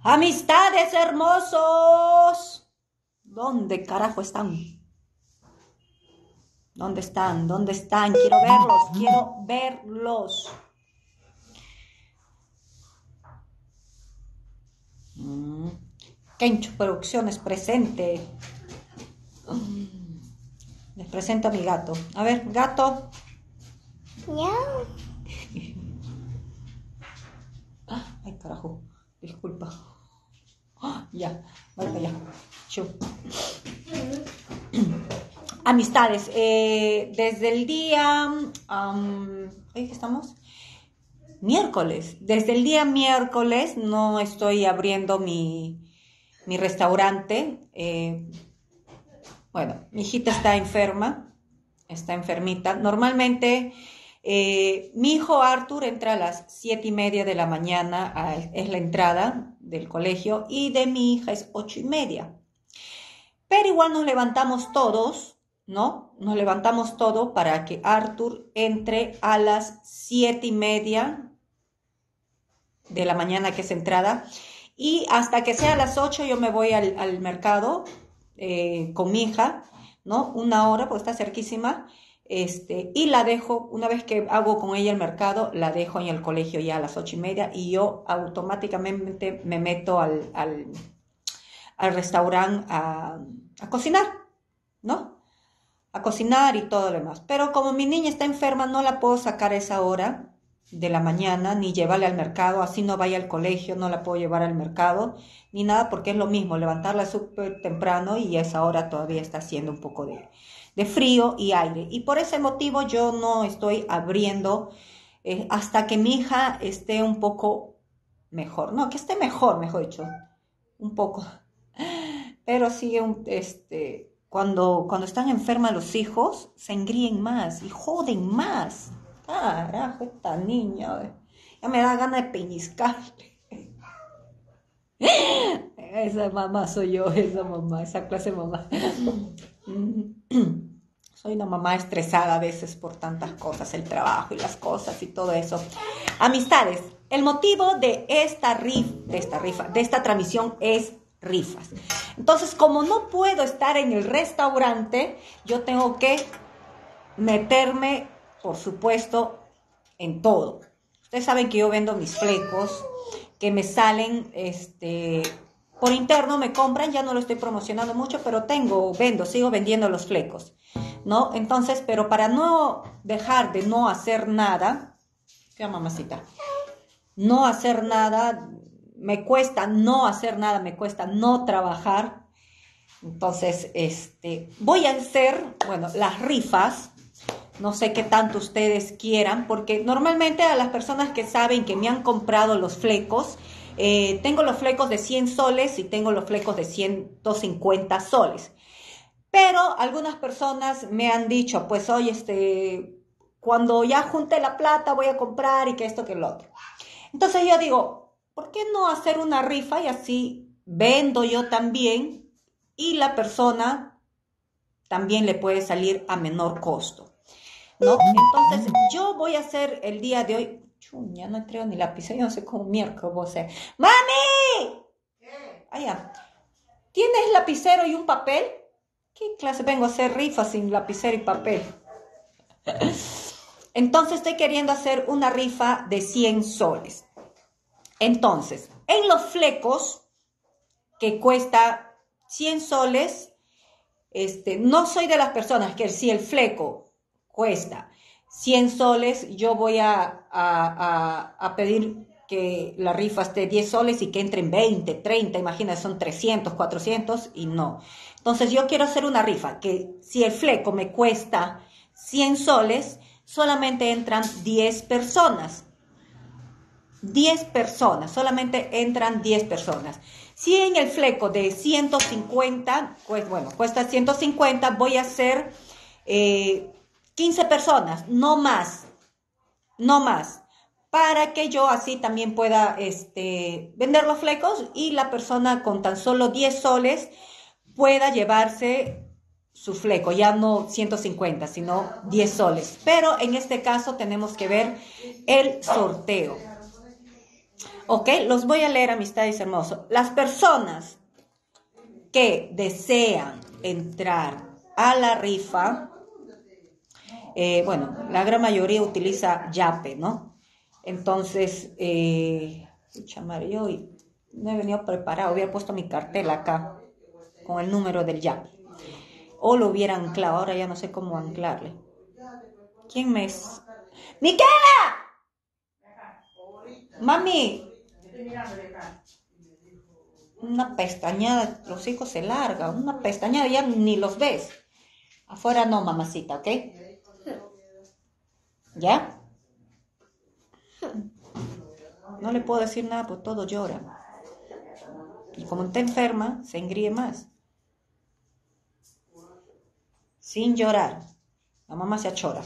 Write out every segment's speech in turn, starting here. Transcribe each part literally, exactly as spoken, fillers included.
Amistades hermosos. ¿Dónde carajo están? ¿Dónde están? ¿Dónde están? Quiero verlos, quiero verlos. Mm. Kencho Producciones presente. Les presento a mi gato. A ver, gato. Miau. Ay, carajo. Disculpa. Ya, voy para allá. Chu. Amistades. Eh, desde el día... Um, ¿Qué estamos? Miércoles. Desde el día miércoles no estoy abriendo mi, mi restaurante. Eh, bueno, mi hijita está enferma. Está enfermita. Normalmente... Eh, mi hijo Arthur entra a las siete y media de la mañana, a, es la entrada del colegio, y de mi hija es ocho y media. Pero igual nos levantamos todos, ¿no? Nos levantamos todos para que Arthur entre a las siete y media de la mañana, que es entrada, y hasta que sea a las ocho yo me voy al, al mercado eh, con mi hija, ¿no? Una hora, porque está cerquísima. Este, y la dejo, una vez que hago con ella el mercado, la dejo en el colegio ya a las ocho y media y yo automáticamente me meto al, al, al restaurante a, a cocinar, ¿no? A cocinar y todo lo demás. Pero como mi niña está enferma, no la puedo sacar a esa hora de la mañana, ni llevarla al mercado, así no vaya al colegio, no la puedo llevar al mercado, ni nada, porque es lo mismo, levantarla súper temprano y a esa hora todavía está haciendo un poco de... de frío y aire, y por ese motivo yo no estoy abriendo eh, hasta que mi hija esté un poco mejor, no, que esté mejor, mejor dicho, un poco, pero sí, un, este, cuando, cuando están enfermas los hijos, se engríen más y joden más, carajo, esta niña, ya me da ganas de peñiscarle. Esa mamá soy yo, esa mamá, esa clase de mamá. Soy una mamá estresada a veces por tantas cosas, el trabajo y las cosas y todo eso. Amistades, el motivo de esta rifa, de esta rifa, de esta transmisión es rifas. Entonces, como no puedo estar en el restaurante, yo tengo que meterme, por supuesto, en todo. Ustedes saben que yo vendo mis flecos, que me salen, este, por interno me compran, ya no lo estoy promocionando mucho, pero tengo, vendo, sigo vendiendo los flecos, ¿no? Entonces, pero para no dejar de no hacer nada, ¿qué mamacita? No hacer nada, me cuesta no hacer nada, me cuesta no trabajar. Entonces, este, voy a hacer, bueno, las rifas. No sé qué tanto ustedes quieran, porque normalmente a las personas que saben que me han comprado los flecos, eh, tengo los flecos de cien soles y tengo los flecos de ciento cincuenta soles. Pero algunas personas me han dicho, pues oye, este, cuando ya junte la plata voy a comprar y que esto, que lo otro. Entonces yo digo, ¿por qué no hacer una rifa y así vendo yo también y la persona también le puede salir a menor costo? ¿No? Entonces, yo voy a hacer el día de hoy... Chuña, no traigo ni lapicero, yo no sé cómo miércoles voy a hacer. ¡Mami! ¿Qué? Allá. ¿Tienes lapicero y un papel? ¿Qué clase vengo a hacer rifas sin lapicero y papel? Entonces, estoy queriendo hacer una rifa de cien soles. Entonces, en los flecos, que cuesta cien soles, este, no soy de las personas que si el fleco cuesta cien soles, yo voy a, a, a, a pedir que la rifa esté diez soles y que entren veinte, treinta, imagínate, son trescientos, cuatrocientos y no. Entonces yo quiero hacer una rifa que si el fleco me cuesta cien soles, solamente entran diez personas. diez personas, solamente entran diez personas. Si en el fleco de ciento cincuenta, pues bueno, cuesta ciento cincuenta, voy a hacer... Eh, quince personas, no más, no más, para que yo así también pueda este, vender los flecos y la persona con tan solo diez soles pueda llevarse su fleco, ya no ciento cincuenta, sino diez soles. Pero en este caso tenemos que ver el sorteo. Ok, los voy a leer, amistades hermosos. Las personas que desean entrar a la rifa, eh, bueno, la gran mayoría utiliza Yape, ¿no? Entonces, eh, pucha madre, yo hoy no he venido preparado, hubiera puesto mi cartel acá con el número del Yape. O lo hubiera anclado, ahora ya no sé cómo anclarle. ¿Quién me es? ¡Miquela! Mami. Una pestañada, los hijos se largan, una pestañada ya ni los ves. Afuera no, mamacita, ¿ok? ¿Ya? No le puedo decir nada, pues todo llora. Y como está enferma, se engríe más. Sin llorar. La mamá se achora.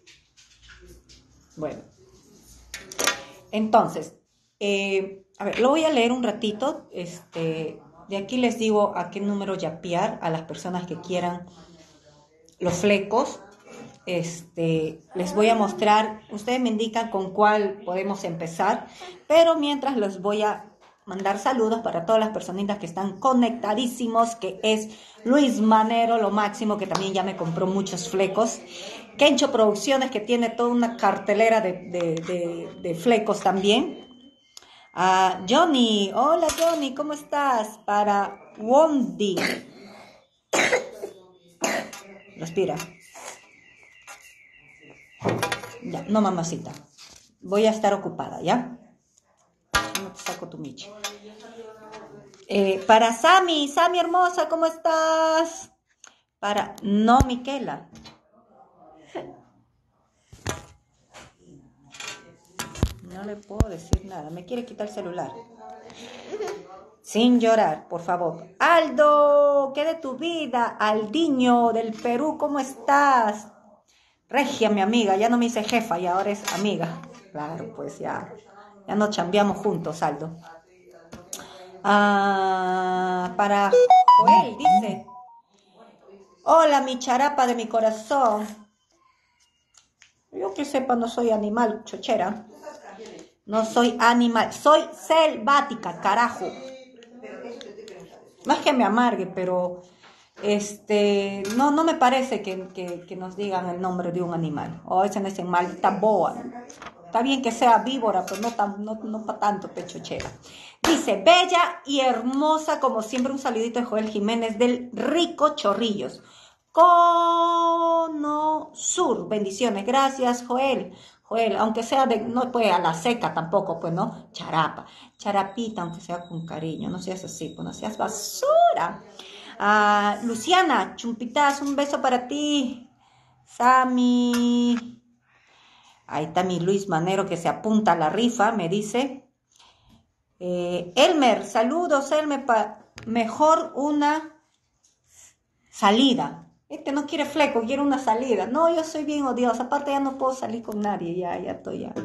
Bueno. Entonces, eh, a ver, lo voy a leer un ratito. Este, de aquí les digo a qué número yapear a las personas que quieran los flecos. Este, les voy a mostrar, ustedes me indican con cuál podemos empezar, pero mientras les voy a mandar saludos para todas las personitas que están conectadísimos, que es Luis Manero, lo máximo, que también ya me compró muchos flecos. Kencho Producciones, que tiene toda una cartelera de, de, de, de flecos también. Uh, Johnny, hola Johnny, ¿cómo estás? Para Wondi. Respira. Ya, no, mamacita. Voy a estar ocupada, ¿ya? No te saco tu miche. Eh, para Sami, Sami hermosa, ¿cómo estás? Para, no, Miquela. No le puedo decir nada, me quiere quitar el celular. Sin llorar, por favor. Aldo, ¿qué de tu vida? Aldiño del Perú, ¿cómo estás? Regia, mi amiga, ya no me hice jefa y ahora es amiga. Claro, pues ya, ya nos chambeamos juntos, Aldo. Ah, para Joel, dice. Hola, mi charapa de mi corazón. Yo que sepa, no soy animal, chochera. No soy animal, soy selvática, carajo. No es que me amargue, pero este, no, no me parece que, que, que nos digan el nombre de un animal. O ese no es en maldita boa. Está bien que sea víbora, pero no, tan, no, no para tanto, pechochera. Dice, bella y hermosa, como siempre, un saludito de Joel Jiménez del Rico Chorrillos. Cono Sur, bendiciones. Gracias, Joel. Joel, aunque sea de, no pues a la seca tampoco, pues no, charapa, charapita, aunque sea con cariño, no seas así, pues no seas basura. Ah, Luciana, chumpitas, un beso para ti. Sami. Ahí está mi Luis Manero que se apunta a la rifa, me dice. Eh, Elmer, saludos, Elmer, pa, mejor una salida. Este no quiere fleco, quiere una salida. No, yo soy bien odiosa, aparte ya no puedo salir con nadie, ya, ya estoy ya.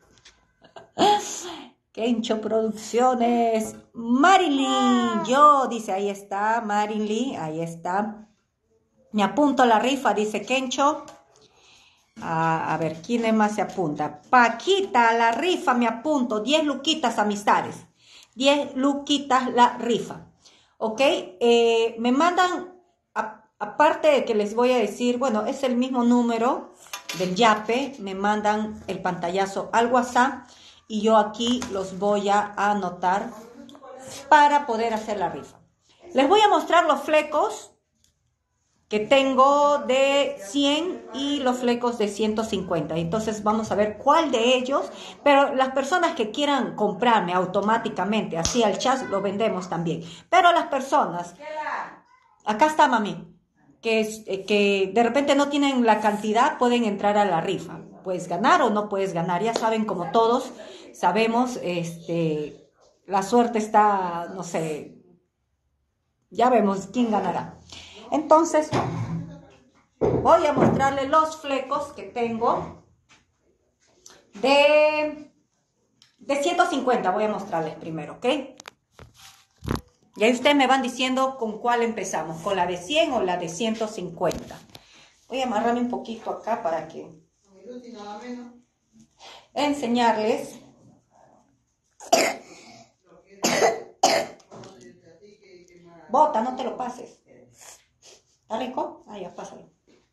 Kencho Producciones, Marilyn, yo, dice, ahí está, Marilyn, ahí está. Me apunto a la rifa, dice Kencho. Ah, a ver, ¿quién más se apunta? Paquita, a la rifa me apunto, diez luquitas, amistades. diez luquitas la rifa. ¿Ok? Eh, me mandan... A, aparte de que les voy a decir, bueno, es el mismo número del Yape, me mandan el pantallazo al WhatsApp y yo aquí los voy a anotar para poder hacer la rifa. Les voy a mostrar los flecos que tengo de cien y los flecos de ciento cincuenta. Entonces vamos a ver cuál de ellos, pero las personas que quieran comprarme automáticamente, así al chat lo vendemos también. Pero las personas, acá está mami, que, que de repente no tienen la cantidad, pueden entrar a la rifa. Puedes ganar o no puedes ganar, ya saben, como todos sabemos, este, la suerte está, no sé, ya vemos quién ganará. Entonces, voy a mostrarles los flecos que tengo de, de ciento cincuenta. Voy a mostrarles primero, ¿ok? Y ahí ustedes me van diciendo con cuál empezamos, con la de cien o la de ciento cincuenta. Voy a amarrarme un poquito acá para que enseñarles. Bota, no te lo pases. ¿Está rico? Ah, ya, pásalo.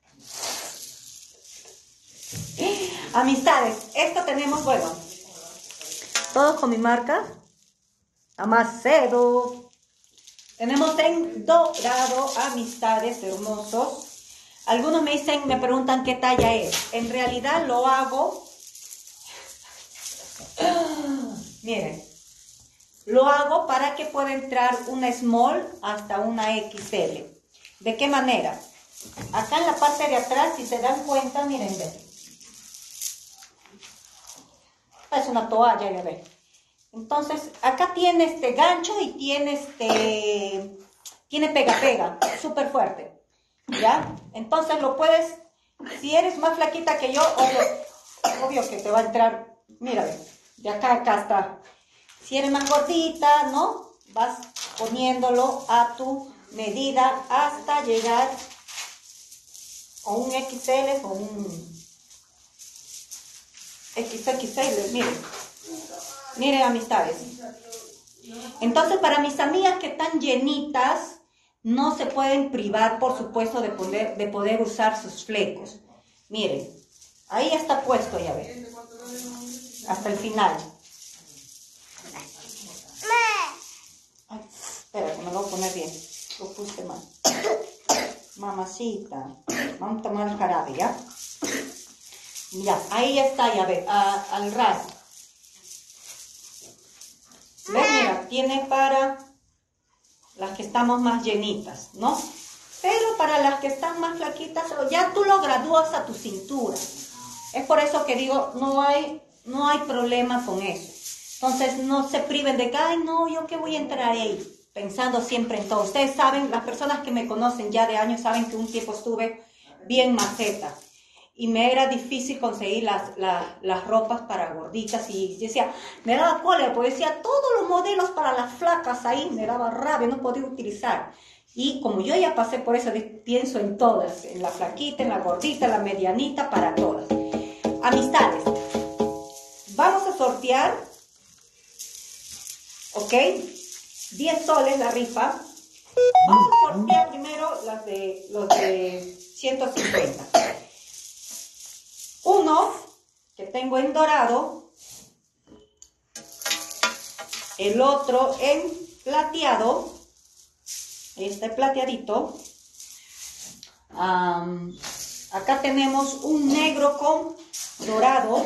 Amistades, esto tenemos, bueno, todos con mi marca. Amacedo. Tenemos en dorado, amistades, hermosos. Algunos me dicen, me preguntan qué talla es. En realidad lo hago. Miren. Lo hago para que pueda entrar una small hasta una equis ele. ¿De qué manera? Acá en la parte de atrás, si se dan cuenta, miren, ven. Es una toalla, ya ven. Entonces, acá tiene este gancho y tiene este, tiene pega-pega, súper fuerte, ¿ya? Entonces lo puedes, si eres más flaquita que yo, obvio, obvio que te va a entrar, mira, de acá a acá está. Si eres más gordita, ¿no? Vas poniéndolo a tu medida hasta llegar a un equis ele o un equis equis ele, miren. Miren, amistades. Entonces, para mis amigas que están llenitas, no se pueden privar, por supuesto, de poder, de poder usar sus flecos. Miren, ahí está puesto, ya ven. Hasta el final. Ay, espera, que me lo voy a poner bien. Lo puse mal. Mamacita. Vamos a tomar el jarabe, ¿ya? Ya, ahí está, ya ven, a, al ras. ¿Ves? Mira, tiene para las que estamos más llenitas, ¿no? Pero para las que están más flaquitas, ya tú lo gradúas a tu cintura. Es por eso que digo, no hay, no hay problema con eso. Entonces, no se priven de que, ay, no, ¿yo qué voy a entrar ahí? Pensando siempre en todo. Ustedes saben, las personas que me conocen ya de años saben que un tiempo estuve bien maceta. Y me era difícil conseguir las, las, las ropas para gorditas. Y decía, me daba cólera, porque decía, todos los modelos para las flacas ahí, me daba rabia, no podía utilizar. Y como yo ya pasé por eso, pienso en todas, en la flaquita, en la gordita, en la medianita, para todas. Amistades, vamos a sortear, ¿ok? diez soles la rifa. Vamos a sortear primero las de, los de ciento cincuenta. Uno que tengo en dorado, el otro en plateado, este plateadito. Um, acá tenemos un negro con dorado,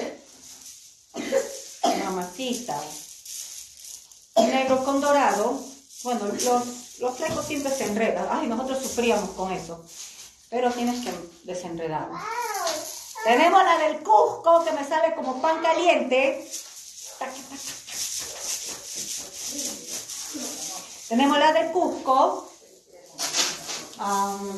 mamacita, un negro con dorado. Bueno, los, los flecos siempre se enredan. Ay, nosotros sufríamos con eso, pero tienes que desenredarlo. Tenemos la del Cusco, que me sale como pan caliente. Tenemos la del Cusco. Um,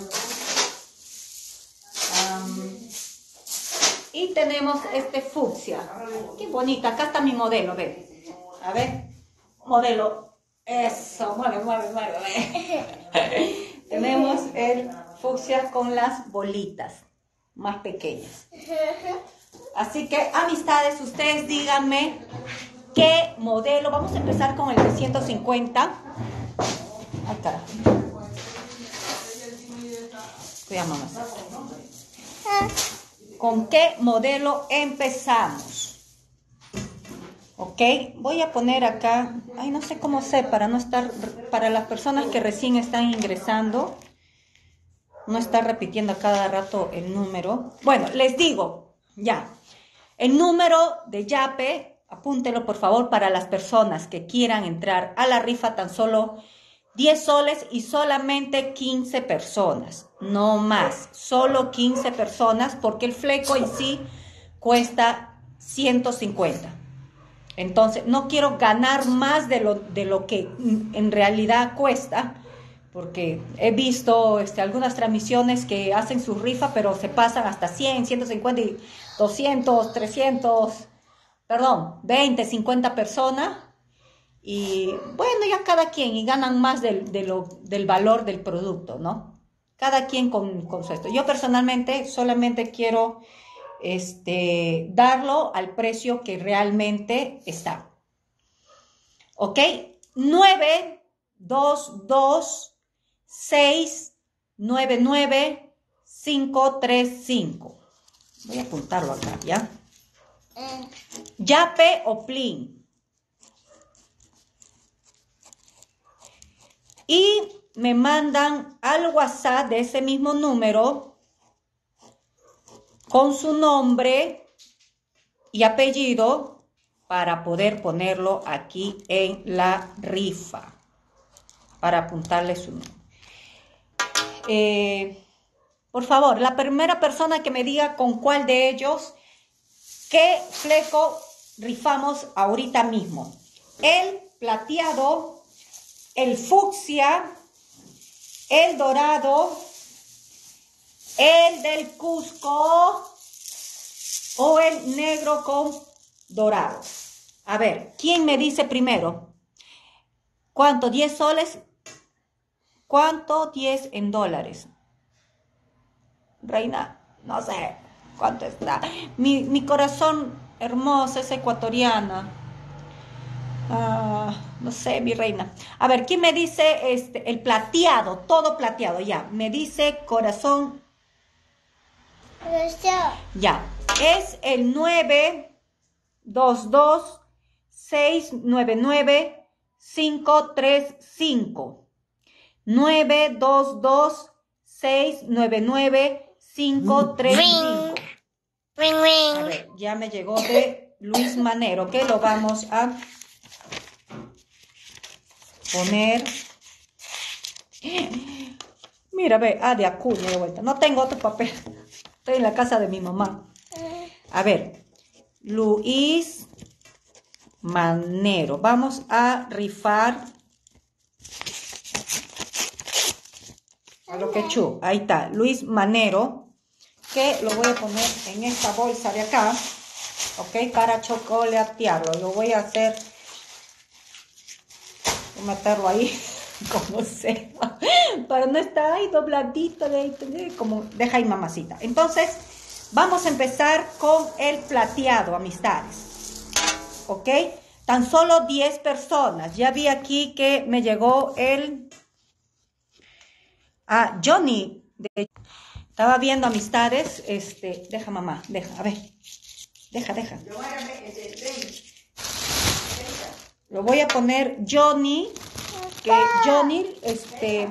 um, y tenemos este fucsia. Qué bonita. Acá está mi modelo, ven. A ver. Modelo. Eso. Mueve, mueve, mueve. Tenemos el fucsia con las bolitas más pequeñas. Así que, amistades, ustedes díganme qué modelo. Vamos a empezar con el de ciento cincuenta. Ay, carajo. Cuidado, mamá. ¿Con qué modelo empezamos? Ok, voy a poner acá, ay, no sé cómo sé, para no estar, para las personas que recién están ingresando, no estar repitiendo a cada rato el número. Bueno, les digo, ya, el número de Yape, apúntelo por favor para las personas que quieran entrar a la rifa, tan solo diez soles y solamente quince personas, no más, solo quince personas, porque el fleco en sí cuesta ciento cincuenta. Entonces, no quiero ganar más de lo, de lo que en realidad cuesta, porque he visto este, algunas transmisiones que hacen su rifa, pero se pasan hasta cien, ciento cincuenta, y doscientos, trescientos, perdón, veinte, cincuenta personas. Y bueno, ya cada quien, y ganan más del, de lo, del valor del producto, ¿no? Cada quien con, con su esto. Yo personalmente solamente quiero este, darlo al precio que realmente está. ¿Ok? nueve dos dos seis nueve nueve cinco tres cinco. Voy a apuntarlo acá, ¿ya? Yape o Plin. Y me mandan al WhatsApp de ese mismo número con su nombre y apellido para poder ponerlo aquí en la rifa, para apuntarle su nombre. Eh, por favor, la primera persona que me diga con cuál de ellos, qué fleco rifamos ahorita mismo. El plateado, el fucsia, el dorado, el del Cusco o el negro con dorado. A ver, ¿quién me dice primero? ¿Cuánto? ¿diez soles? ¿Cuánto? diez en dólares. Reina, no sé cuánto está. Mi, mi corazón hermosa es ecuatoriana. Uh, no sé, mi reina. A ver, ¿quién me dice este, el plateado? Todo plateado, ya. Me dice corazón. Ya. Es el nueve dos dos seis nueve nueve cinco tres cinco. nueve dos dos seis nueve nueve cinco tres cinco. Ring, ring. A ver, ya me llegó de Luis Manero, que lo vamos a poner. Mira, ve, ah, de Acuña de vuelta. No tengo otro papel. Estoy en la casa de mi mamá. A ver, Luis Manero. Vamos a rifar a lo que chu. Ahí está, Luis Manero. Que lo voy a poner en esta bolsa de acá. Ok, para chocolatearlo. Lo voy a hacer. Voy a meterlo ahí. Como sea. Para no estar ahí dobladito. De ahí, como deja ahí mamacita. Entonces, vamos a empezar con el plateado, amistades. Ok. Tan solo diez personas. Ya vi aquí que me llegó el... Ah, Johnny. De... Estaba viendo, amistades. Este, deja mamá, deja, a ver. Deja, deja. Lo voy a poner Johnny. Que Johnny, este...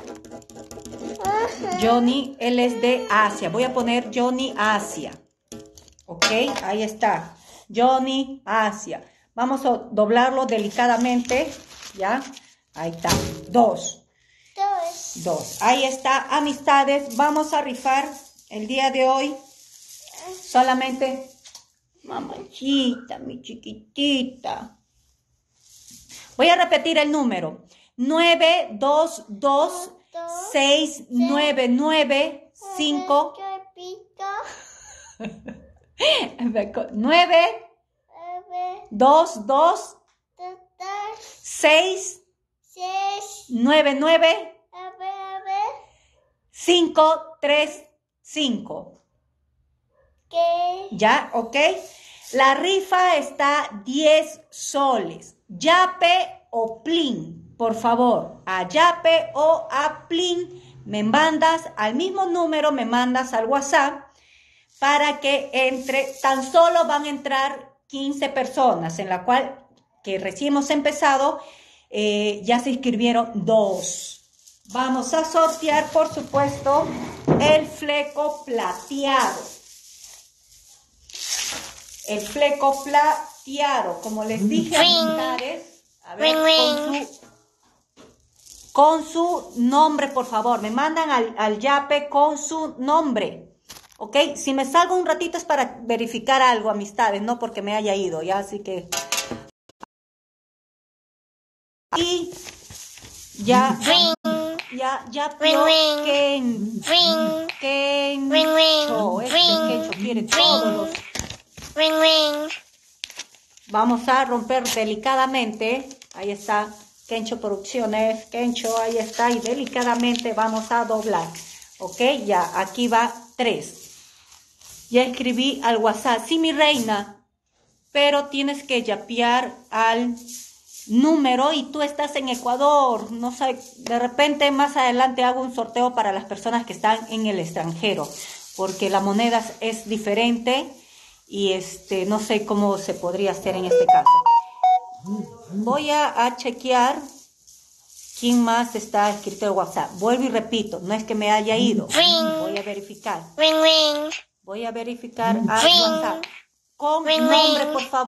Johnny, él es de Asia. Voy a poner Johnny Asia. Ok, ahí está. Johnny Asia. Vamos a doblarlo delicadamente. ¿Ya? Ahí está. Dos. Dos. Dos. Ahí está, amistades. Vamos a rifar el día de hoy. Solamente. Mamachita, mi chiquitita. Voy a repetir el número. nueve dos dos seis nueve nueve cinco. nueve dos dos seis nueve nueve cinco tres cinco. ¿Ya? ¿Ok? La rifa está diez soles. Yape o Plin, por favor. A Yape o a Plin me mandas al mismo número, me mandas al WhatsApp para que entre, tan solo van a entrar quince personas, en la cual que recién hemos empezado, eh, ya se inscribieron dos. Vamos a sortear, por supuesto, el fleco plateado. El fleco plateado, como les dije, amistades, a ver, con su, con su nombre, por favor, me mandan al, al Yape con su nombre, ¿ok? Si me salgo un ratito es para verificar algo, amistades, no porque me haya ido, ya, así que... Y ya, ya, ya, pero Ken, Ken, Kencho, este Kencho quiere todos los... Ring, ring. Vamos a romper delicadamente. Ahí está Kencho Producciones. Kencho, ahí está. Y delicadamente vamos a doblar. Ok, ya. Aquí va tres. Ya escribí al WhatsApp. Sí, mi reina. Pero tienes que yapear al número y tú estás en Ecuador. No sé, de repente más adelante hago un sorteo para las personas que están en el extranjero, porque la moneda es diferente y este, no sé cómo se podría hacer en este caso. Voy a, a chequear quién más está escrito en WhatsApp. Vuelvo y repito, no es que me haya ido. Voy a verificar. Ring, ring. Voy a verificar a Ring. WhatsApp. Con Ring, nombre, ring. por favor.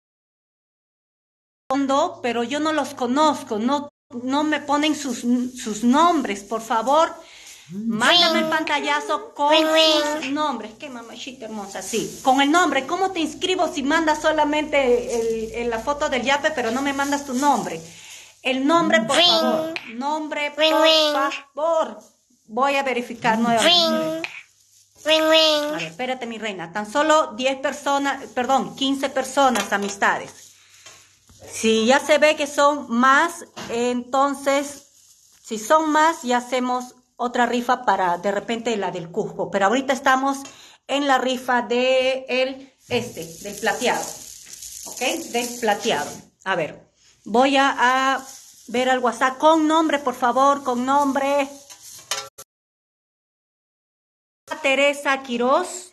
Pero yo no los conozco. No, no me ponen sus, sus nombres, por favor. Mándame el pantallazo con Ring, sus ring. nombres. Qué mamachita hermosa, sí. Con el nombre. ¿Cómo te inscribo si mandas solamente el, el, la foto del yape, pero no me mandas tu nombre? El nombre, por Ring. favor. Nombre, Ring, por ring. favor. Voy a verificar nuevamente. Ring. Ring, A ring. ver, espérate, mi reina. Tan solo diez personas, perdón, quince personas, amistades. Si ya se ve que son más, entonces, si son más, ya hacemos otra rifa para, de repente, la del Cusco. Pero ahorita estamos en la rifa de el, este, del plateado. ¿Ok? Del plateado. A ver, voy a, a ver al WhatsApp con nombre, por favor, con nombre. Teresa Quiroz.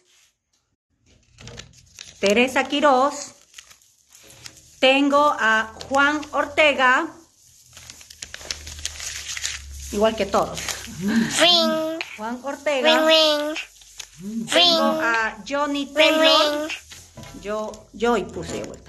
Teresa Quiroz. Tengo a Juan Ortega. Igual que todos. Ring. Juan Ring, Ortega. ring. Tengo Ring. a Johnny Ring, Taylor. ring. Yo, yo y puse de vuelta.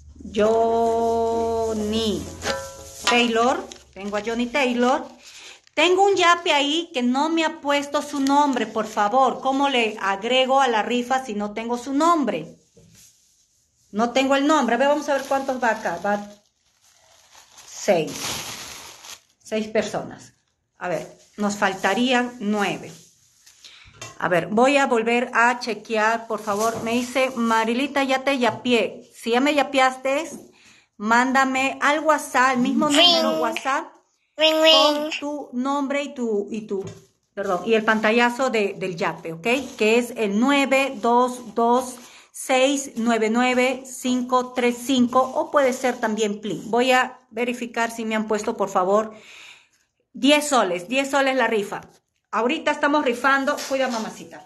Johnny Taylor. Tengo a Johnny Taylor. Tengo un yape ahí que no me ha puesto su nombre, por favor. ¿Cómo le agrego a la rifa si no tengo su nombre? No tengo el nombre. A ver, vamos a ver cuántos va acá. Va seis. Seis personas. A ver, nos faltarían nueve. A ver, voy a volver a chequear, por favor. Me dice, Marilita, ya te yapié. Si ya me yapeaste, mándame al WhatsApp, el mismo número WhatsApp, Ring, con ring. tu nombre y tu, y tu, perdón, y el pantallazo de, del yape, ¿ok? Que es el nueve dos dos seis nueve nueve cinco tres cinco o puede ser también P L I. Voy a verificar si me han puesto, por favor, diez soles, diez soles la rifa. Ahorita estamos rifando, cuida mamacita.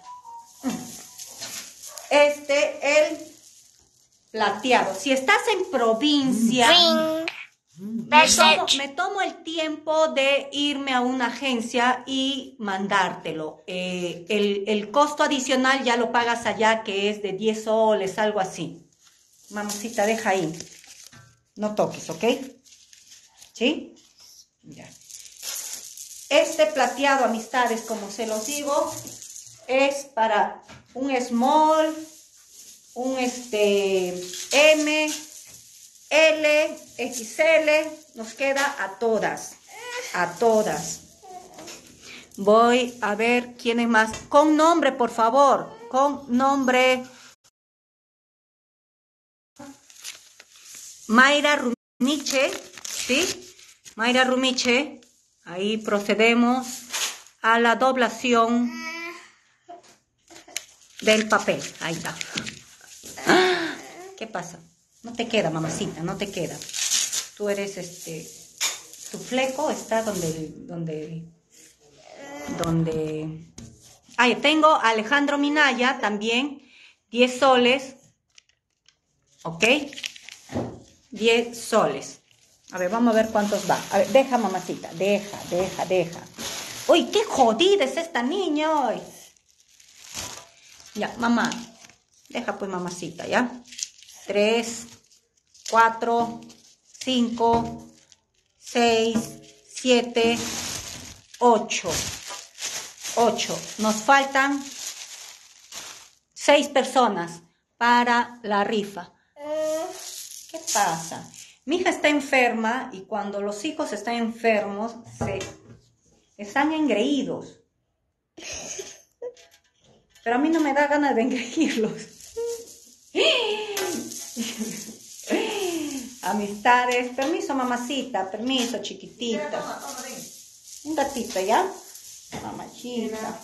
Este, el plateado. Si estás en provincia, Ring. me tomo, me tomo el tiempo de irme a una agencia y mandártelo. Eh, el, el costo adicional ya lo pagas allá, que es de diez soles, algo así. Mamacita, deja ahí. No toques, ¿ok? ¿Sí? Ya. Este plateado, amistades, como se los digo, es para un small, un este M, L, X L, nos queda a todas, a todas. Voy a ver quién es más. Con nombre, por favor, con nombre. Mayra Rumiche, ¿sí? Mayra Rumiche. Ahí procedemos a la doblación del papel. Ahí está. ¿Qué pasa? No te queda, mamacita, no te queda. Tú eres este... Tu fleco está donde... donde... donde... Ahí tengo a Alejandro Minaya también. diez soles. ¿Ok? diez soles. A ver, vamos a ver cuántos va. A ver, deja, mamacita. Deja, deja, deja. Uy, qué jodida es esta niña hoy. Ya, mamá. Deja pues, mamacita, ¿ya? Tres, cuatro, cinco, seis, siete, ocho. Ocho. Nos faltan seis personas para la rifa. ¿Qué pasa? Mi hija está enferma y cuando los hijos están enfermos, se están engreídos. Pero a mí no me da ganas de engreírlos. Amistades. Permiso, mamacita. Permiso, chiquitita. Un gatito, ¿ya? Mamachita.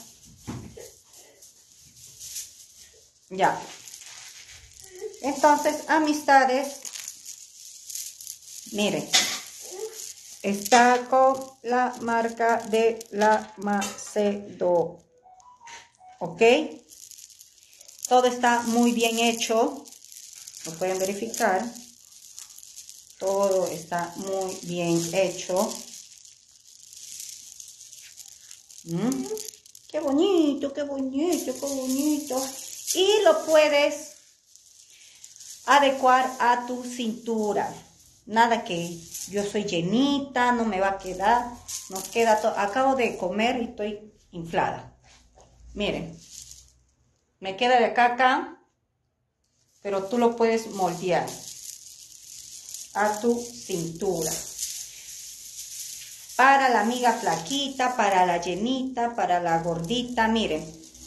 Ya. Entonces, amistades. Miren, está con la marca de la Macedo. ¿Ok? Todo está muy bien hecho. Lo pueden verificar. Todo está muy bien hecho. ¿Mm? Qué bonito, qué bonito, qué bonito. Y lo puedes adecuar a tu cintura. Nada que yo soy llenita, no me va a quedar. Nos queda todo. Acabo de comer y estoy inflada. Miren. Me queda de acá a acá. Pero tú lo puedes moldear a tu cintura. Para la amiga flaquita, para la llenita, para la gordita, miren.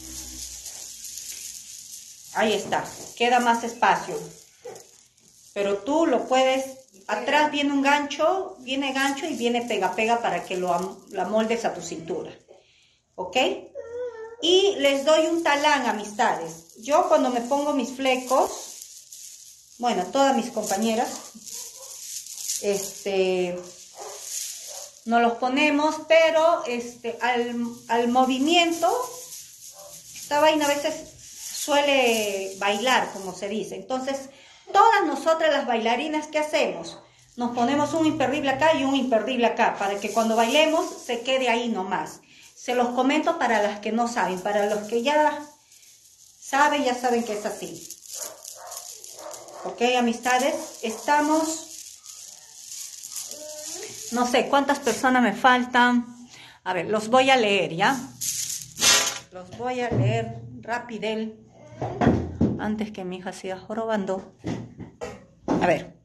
Ahí está, queda más espacio. Pero tú lo puedes, atrás viene un gancho, viene gancho y viene pega pega para que lo la moldes a tu cintura. ¿Ok? Y les doy un talán, amistades. Yo cuando me pongo mis flecos, bueno, todas mis compañeras, este... nos los ponemos, pero este, al, al movimiento, esta vaina a veces suele bailar, como se dice. Entonces, todas nosotras las bailarinas, ¿qué hacemos? Nos ponemos un imperdible acá y un imperdible acá, para que cuando bailemos se quede ahí nomás. Se los comento para las que no saben, para los que ya saben, ya saben que es así. Ok, amistades, estamos... No sé cuántas personas me faltan. A ver, los voy a leer, ¿ya? Los voy a leer rapidel. Antes que mi hija siga jorobando. A ver.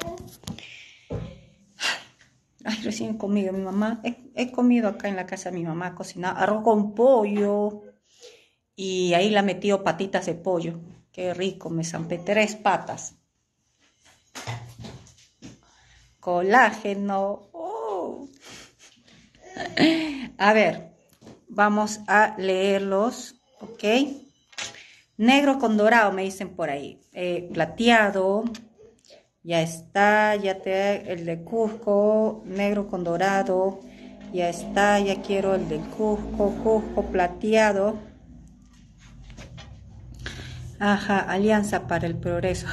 Ay, recién he comido mi mamá. He, he comido acá en la casa de mi mamá, cocinado arroz con pollo. Y ahí le ha metido patitas de pollo. Qué rico, me zampé tres patas. Colágeno. Oh. A ver, vamos a leerlos, ¿ok? Negro con dorado, me dicen por ahí. Eh, plateado, ya está, ya te, el de Cusco, negro con dorado, ya está, ya quiero el de Cusco, Cusco plateado. Ajá, Alianza para el Progreso.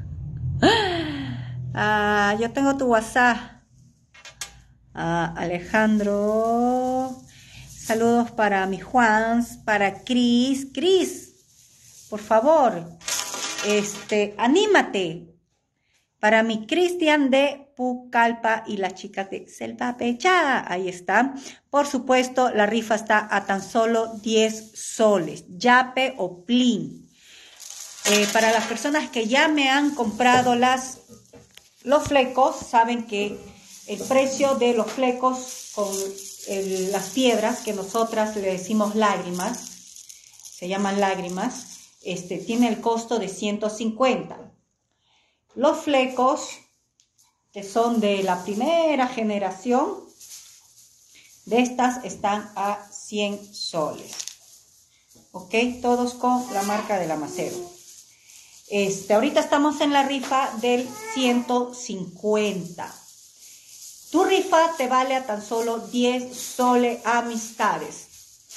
Ah, yo tengo tu WhatsApp. Ah, Alejandro. Saludos para mi Juan, para Cris. Cris, por favor, este, anímate. Para mi Cristian de Pucallpa y las chicas de Selva Pecha. Ahí está. Por supuesto, la rifa está a tan solo diez soles. Yape o Plin. Eh, para las personas que ya me han comprado las... Los flecos, saben que el precio de los flecos con el, las piedras, que nosotras le decimos lágrimas, se llaman lágrimas, este, tiene el costo de ciento cincuenta. Los flecos, que son de la primera generación, de estas están a cien soles. ¿Ok? Todos con la marca de la Macedo. Este, ahorita estamos en la rifa del ciento cincuenta. Tu rifa te vale a tan solo diez soles, amistades.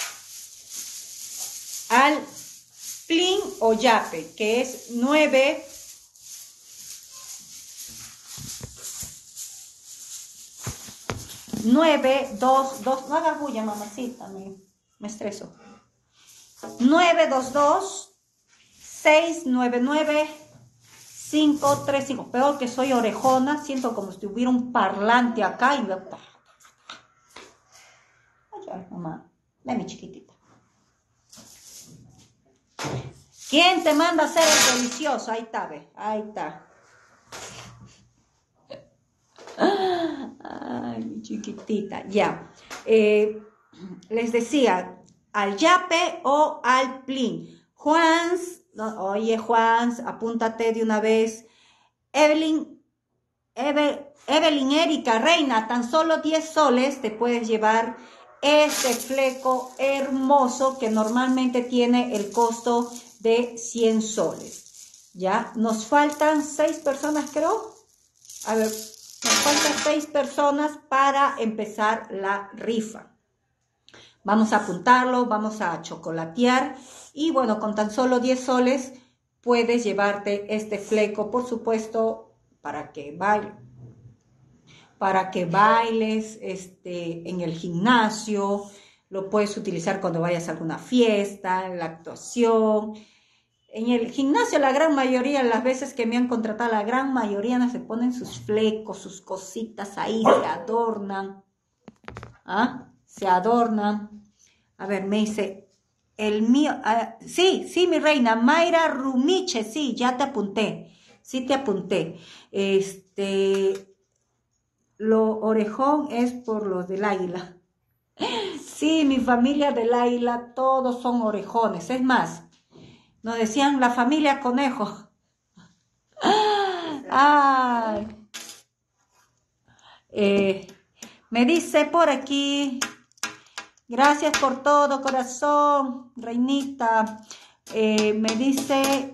Al Plin o Yape, que es nueve. nueve dos dos. No hagas bulla, mamacita, me, me estreso. nueve dos dos. seis nueve nueve cinco tres cinco. Peor que soy orejona, siento como si tuviera un parlante acá y me... Ay, mamá, ven mi chiquitita. ¿Quién te manda a hacer el delicioso? Ahí está, ve, ahí está. Ay, mi chiquitita, ya. Eh, les decía, al Yape o al Plin. Juans... No, oye, Juan, apúntate de una vez. Evelyn, Eve, Evelyn Erika, reina, tan solo diez soles te puedes llevar este fleco hermoso que normalmente tiene el costo de cien soles. Ya, nos faltan seis personas, creo. A ver, Nos faltan seis personas para empezar la rifa. Vamos a apuntarlo, vamos a chocolatear y bueno, con tan solo diez soles puedes llevarte este fleco, por supuesto, para que bailes, para que bailes este, en el gimnasio, lo puedes utilizar cuando vayas a alguna fiesta, en la actuación. En el gimnasio la gran mayoría, las veces que me han contratado, la gran mayoría no se ponen sus flecos, sus cositas ahí, se adornan. ¿Ah? Se adornan. A ver, me dice, el mío, uh, sí, sí, mi reina, Mayra Rumiche, sí, ya te apunté, sí te apunté. Este, lo orejón es por los del águila. Sí, mi familia del águila, todos son orejones, es más, nos decían la familia conejo. Ay. Eh, me dice por aquí, gracias por todo, corazón, reinita. Eh, me dice,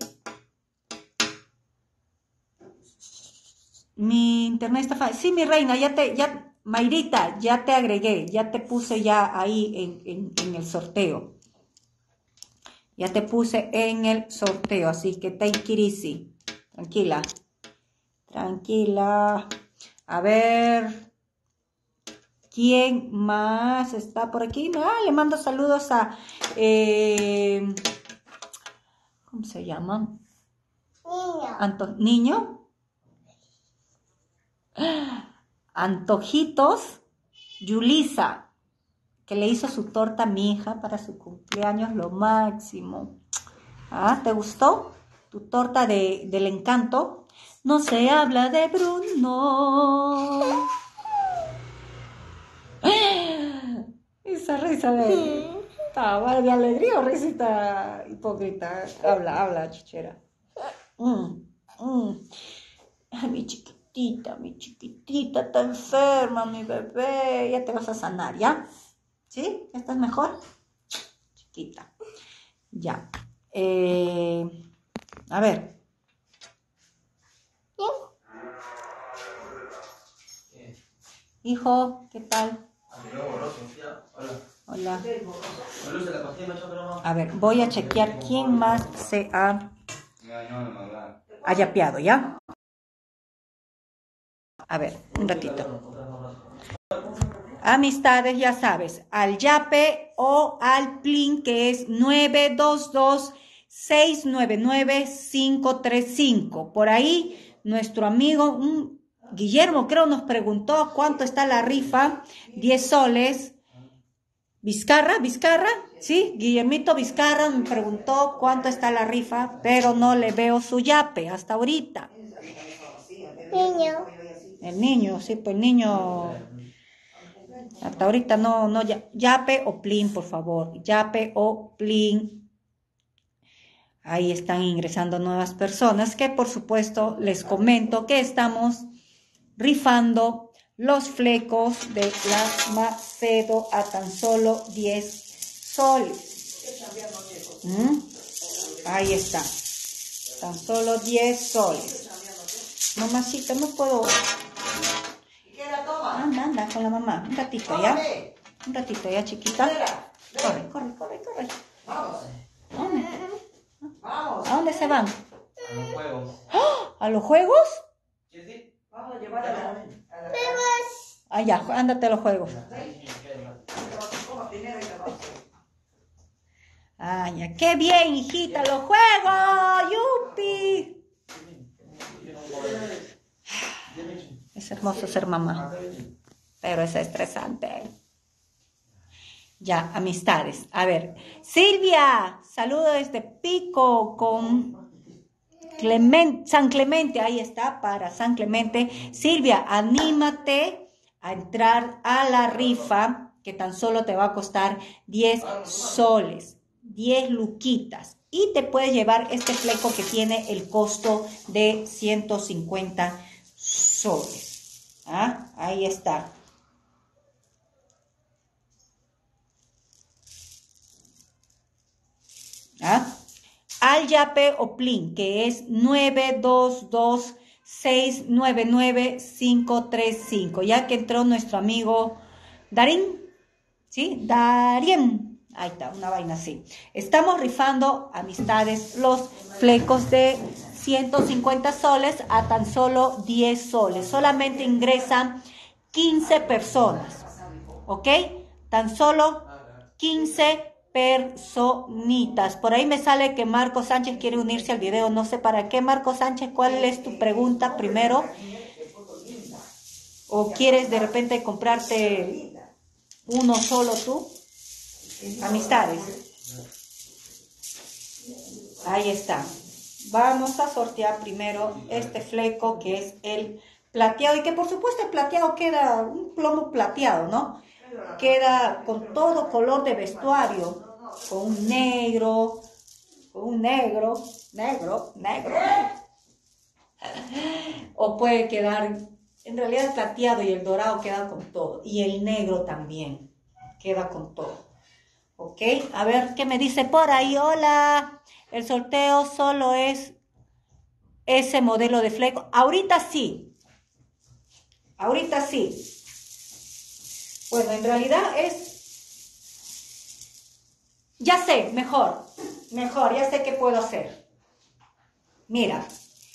mi internet está fácil. Sí, mi reina, ya te, ya, Mayrita, ya te agregué, ya te puse ya ahí en, en, en el sorteo. Ya te puse en el sorteo, así que take it easy. Tranquila. Tranquila. A ver. ¿Quién más está por aquí? Ah, le mando saludos a... Eh, ¿Cómo se llama? Niño. Anto, ¿Niño? Antojitos. Yulisa, que le hizo su torta a mi hija para su cumpleaños, lo máximo. ¿Ah, te gustó? Tu torta de, del encanto. No se habla de Bruno. Esa risa de... Estaba de alegría o risita hipócrita. Habla, habla, chichera. Mm, mm. Ay, mi chiquitita, mi chiquitita, está enferma, mi bebé. Ya te vas a sanar, ¿ya? ¿Sí? ¿Estás mejor? Chiquita. Ya. Eh, a ver. Hijo, ¿qué tal? Hola. A ver, voy a chequear quién más se ha, ha yapeado, ¿ya? A ver, un ratito. Amistades, ya sabes, al yape o al plin, que es nueve dos dos, seis nueve nueve, cinco tres cinco. Por ahí, nuestro amigo un, Guillermo, creo, nos preguntó cuánto está la rifa. diez soles. Vizcarra, Vizcarra, sí, Guillermito Vizcarra me preguntó cuánto está la rifa, pero no le veo su yape hasta ahorita. Niño. El niño, sí, pues el niño, hasta ahorita no, no, yape o plin, por favor, yape o plin. Ahí están ingresando nuevas personas que por supuesto les comento que estamos rifando los flecos de la Macedo a tan solo diez soles. ¿Mm? Ahí está. Tan solo diez soles. Mamacita, no puedo. Anda, anda con la mamá. Un ratito, ¿ya? Un ratito, ¿ya, chiquita? Corre, corre, corre, corre. ¿A dónde? ¿A dónde se van? A los juegos. ¡Oh! ¿A los juegos? Sí, sí. Vamos a llevar a la... A la... Ah, ya, ándate a los juegos. Ah, ya, qué bien, hijita, los juegos, yupi. Es hermoso ser mamá, pero es estresante. Ya, amistades. A ver, Silvia, saludo desde Pico con Clemente, San Clemente, ahí está, para San Clemente. Silvia, anímate a entrar a la rifa, que tan solo te va a costar diez soles, diez luquitas. Y te puedes llevar este fleco que tiene el costo de ciento cincuenta soles. ¿Ah? Ahí está. ¿Ah? Al yape o plin, que es nueve dos dos, seis nueve nueve, cinco tres cinco. Ya que entró nuestro amigo Darín, ¿sí? Darien. Ahí está, una vaina así. Estamos rifando, amistades, los flecos de ciento cincuenta soles a tan solo diez soles. Solamente ingresan quince personas, ¿ok? Tan solo quince personitas. Por ahí me sale que Marco Sánchez quiere unirse al video. No sé para qué, Marco Sánchez. ¿Cuál es tu pregunta primero? ¿O quieres de repente comprarte uno solo tú? Amistades. Ahí está. Vamos a sortear primero este fleco que es el plateado. Y que por supuesto el plateado queda un plomo plateado, ¿no? Queda con todo color de vestuario, con un negro, con un negro, negro, negro. O puede quedar, en realidad el plateado y el dorado quedan con todo. Y el negro también queda con todo. ¿Ok? A ver, ¿qué me dice por ahí? Hola, el sorteo solo es ese modelo de fleco. Ahorita sí. Ahorita sí. Bueno, en realidad es... Ya sé, mejor, mejor, ya sé qué puedo hacer. Mira,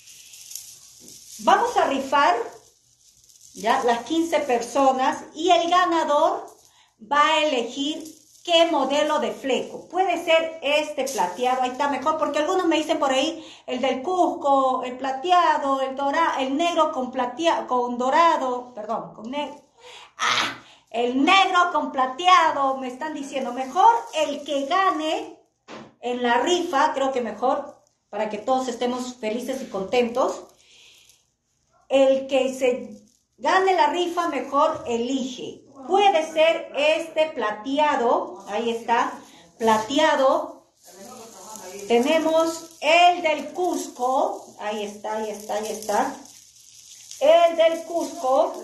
vamos a rifar ya las quince personas y el ganador va a elegir qué modelo de fleco. Puede ser este plateado, ahí está mejor, porque algunos me dicen por ahí el del Cusco, el plateado, el dorado, el negro con plateado, con dorado, perdón, con negro. ¡Ah! El negro con plateado, me están diciendo, mejor el que gane en la rifa, creo que mejor, para que todos estemos felices y contentos. El que se gane la rifa, mejor elige. Puede ser este plateado, ahí está, plateado. Tenemos el del Cusco, ahí está, ahí está, ahí está. El del Cusco.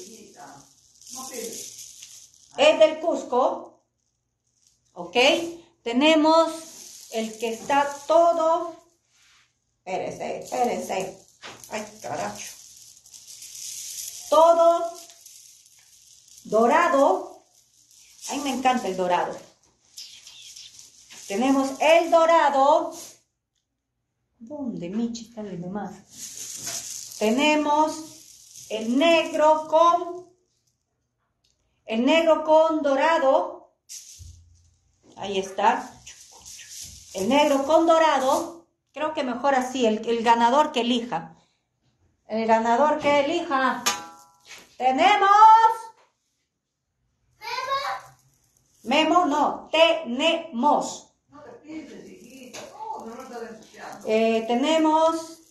El del Cusco, ok, tenemos el que está todo, espérense, espérense, ay carajo, todo dorado, a mí me encanta el dorado, tenemos el dorado, ¿dónde Michi está el demás? Tenemos el negro con El negro con dorado, ahí está, el negro con dorado, creo que mejor así, el, el ganador que elija, el ganador que elija, tenemos, Memo, no, tenemos, eh, tenemos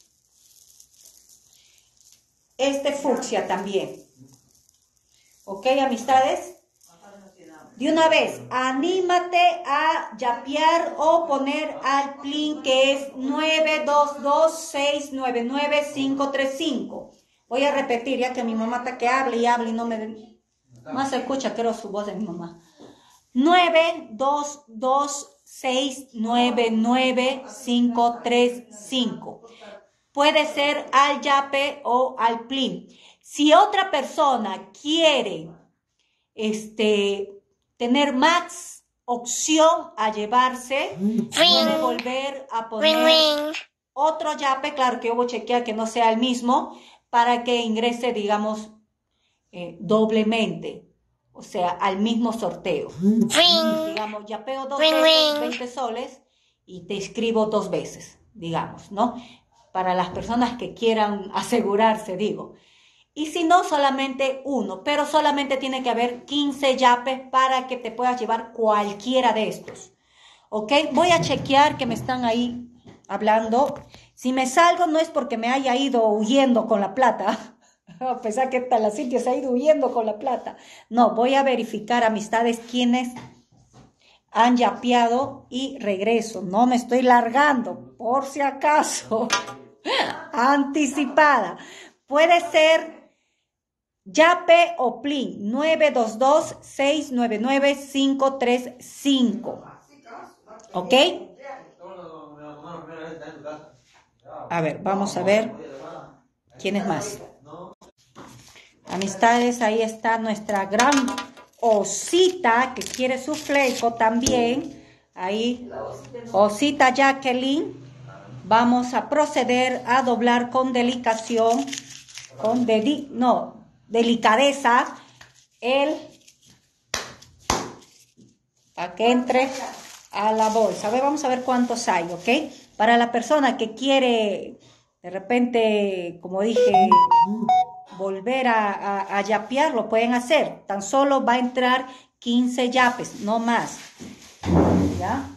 este fucsia también. ¿Ok, amistades? De una vez, anímate a yapear o poner al plin que es nueve dos dos, seis nueve nueve, cinco tres cinco. Voy a repetir, ya que mi mamá está que hable y hable y no me... Más se escucha, quiero su voz de mi mamá. nueve dos dos, seis nueve nueve, cinco tres cinco. Puede ser al yape o al plin. Si otra persona quiere este, tener más opción a llevarse, ring, puede volver a poner ring, ring. otro yape, claro que yo voy a chequear que no sea el mismo, para que ingrese, digamos, eh, doblemente, o sea, al mismo sorteo. Ring. Digamos, yapeo dos ring, veces, ring. veinte soles, y te inscribo dos veces, digamos, ¿no? Para las personas que quieran asegurarse, digo. Y si no, solamente uno, pero solamente tiene que haber quince yapes para que te puedas llevar cualquiera de estos. ¿Ok? Voy a chequear que me están ahí hablando. Si me salgo no es porque me haya ido huyendo con la plata. A pesar que la Cintia se ha ido huyendo con la plata. No, voy a verificar, amistades, quiénes han yapeado y regreso. No me estoy largando, por si acaso. Anticipada. Puede ser yape o plin nueve dos dos, seis nueve nueve, cinco tres cinco. ¿Ok? A ver, vamos a ver. ¿Quiénes más? Amistades, ahí está nuestra gran Osita, que quiere su fleco también. Ahí, Osita Jacqueline. Vamos a proceder a doblar con delicación, con dedi no, delicadeza, el para que entre a la bolsa. A ver, vamos a ver cuántos hay, ¿ok? Para la persona que quiere, de repente, como dije, volver a, a, a yapear, lo pueden hacer. Tan solo va a entrar quince yapes, no más. ¿Ya?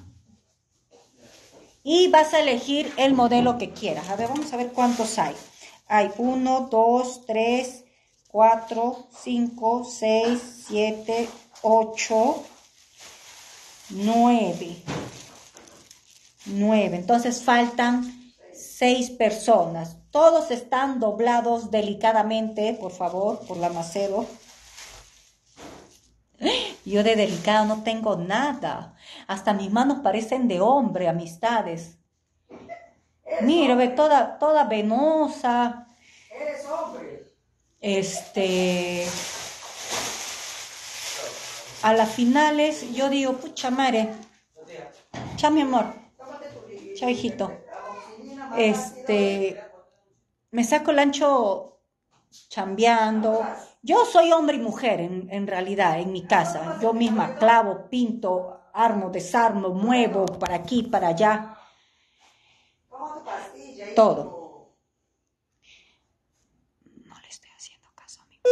Y vas a elegir el modelo que quieras. A ver, vamos a ver cuántos hay. Hay uno, dos, tres, cuatro, cinco, seis, siete, ocho, nueve. nueve. Entonces faltan seis personas. Todos están doblados delicadamente, por favor, por la Macedo. Yo de delicado no tengo nada. Hasta mis manos parecen de hombre, amistades. Mira, ve, toda, toda venosa. Eres hombre. Este... A las finales, yo digo, pucha madre. Chao, mi amor. Chao, hijito. Este... Me saco el ancho chambeando. Yo soy hombre y mujer en, en realidad, en mi casa. Yo misma clavo, pinto, armo, desarmo, muevo para aquí, para allá. Todo. No le estoy haciendo caso a mi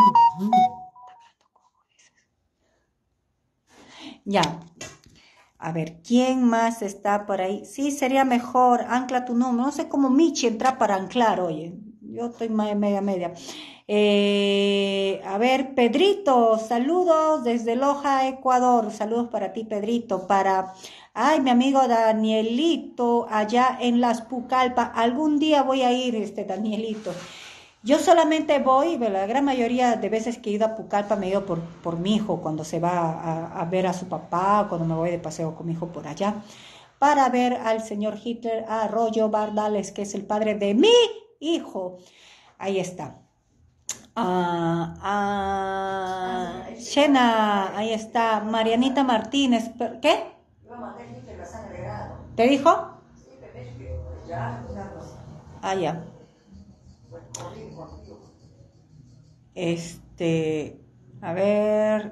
Ya. A ver, ¿quién más está por ahí? Sí, sería mejor, ancla tu número. No sé cómo Michi entra para anclar, oye. Yo estoy media, media. Eh, a ver, Pedrito, saludos desde Loja, Ecuador. Saludos para ti, Pedrito. Para, ay, mi amigo Danielito, allá en Las Pucallpa. Algún día voy a ir, este Danielito. Yo solamente voy, la gran mayoría de veces que he ido a Pucallpa me he ido por, por mi hijo, cuando se va a, a ver a su papá, cuando me voy de paseo con mi hijo por allá, para ver al señor Hitler, a Arroyo Bardales, que es el padre de mi hijo. Ahí está. Ah, ah, Shena, ahí está. Marianita Martínez, ¿qué? ¿Te dijo? Ah, ya. Este, a ver.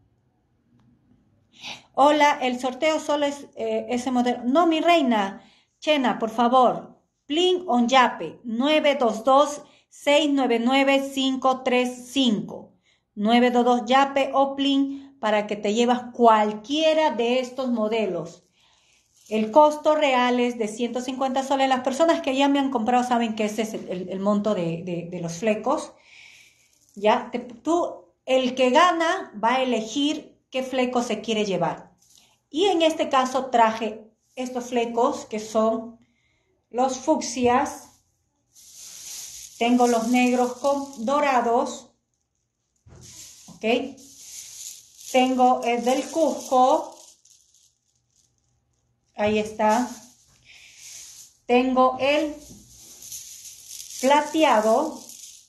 Hola, el sorteo solo es eh, ese modelo. No, mi reina. Chena, por favor. Plin on Yape, nueve dos dos, seis nueve nueve, cinco tres cinco. nueve dos dos Yape o Plin para que te llevas cualquiera de estos modelos. El costo real es de ciento cincuenta soles. Las personas que ya me han comprado saben que ese es el, el, el monto de, de, de los flecos. Ya, te, tú, el que gana va a elegir qué fleco se quiere llevar. Y en este caso traje estos flecos que son los fucsias. Tengo los negros con dorados. Ok. Tengo el del Cusco. Ahí está. Tengo el plateado.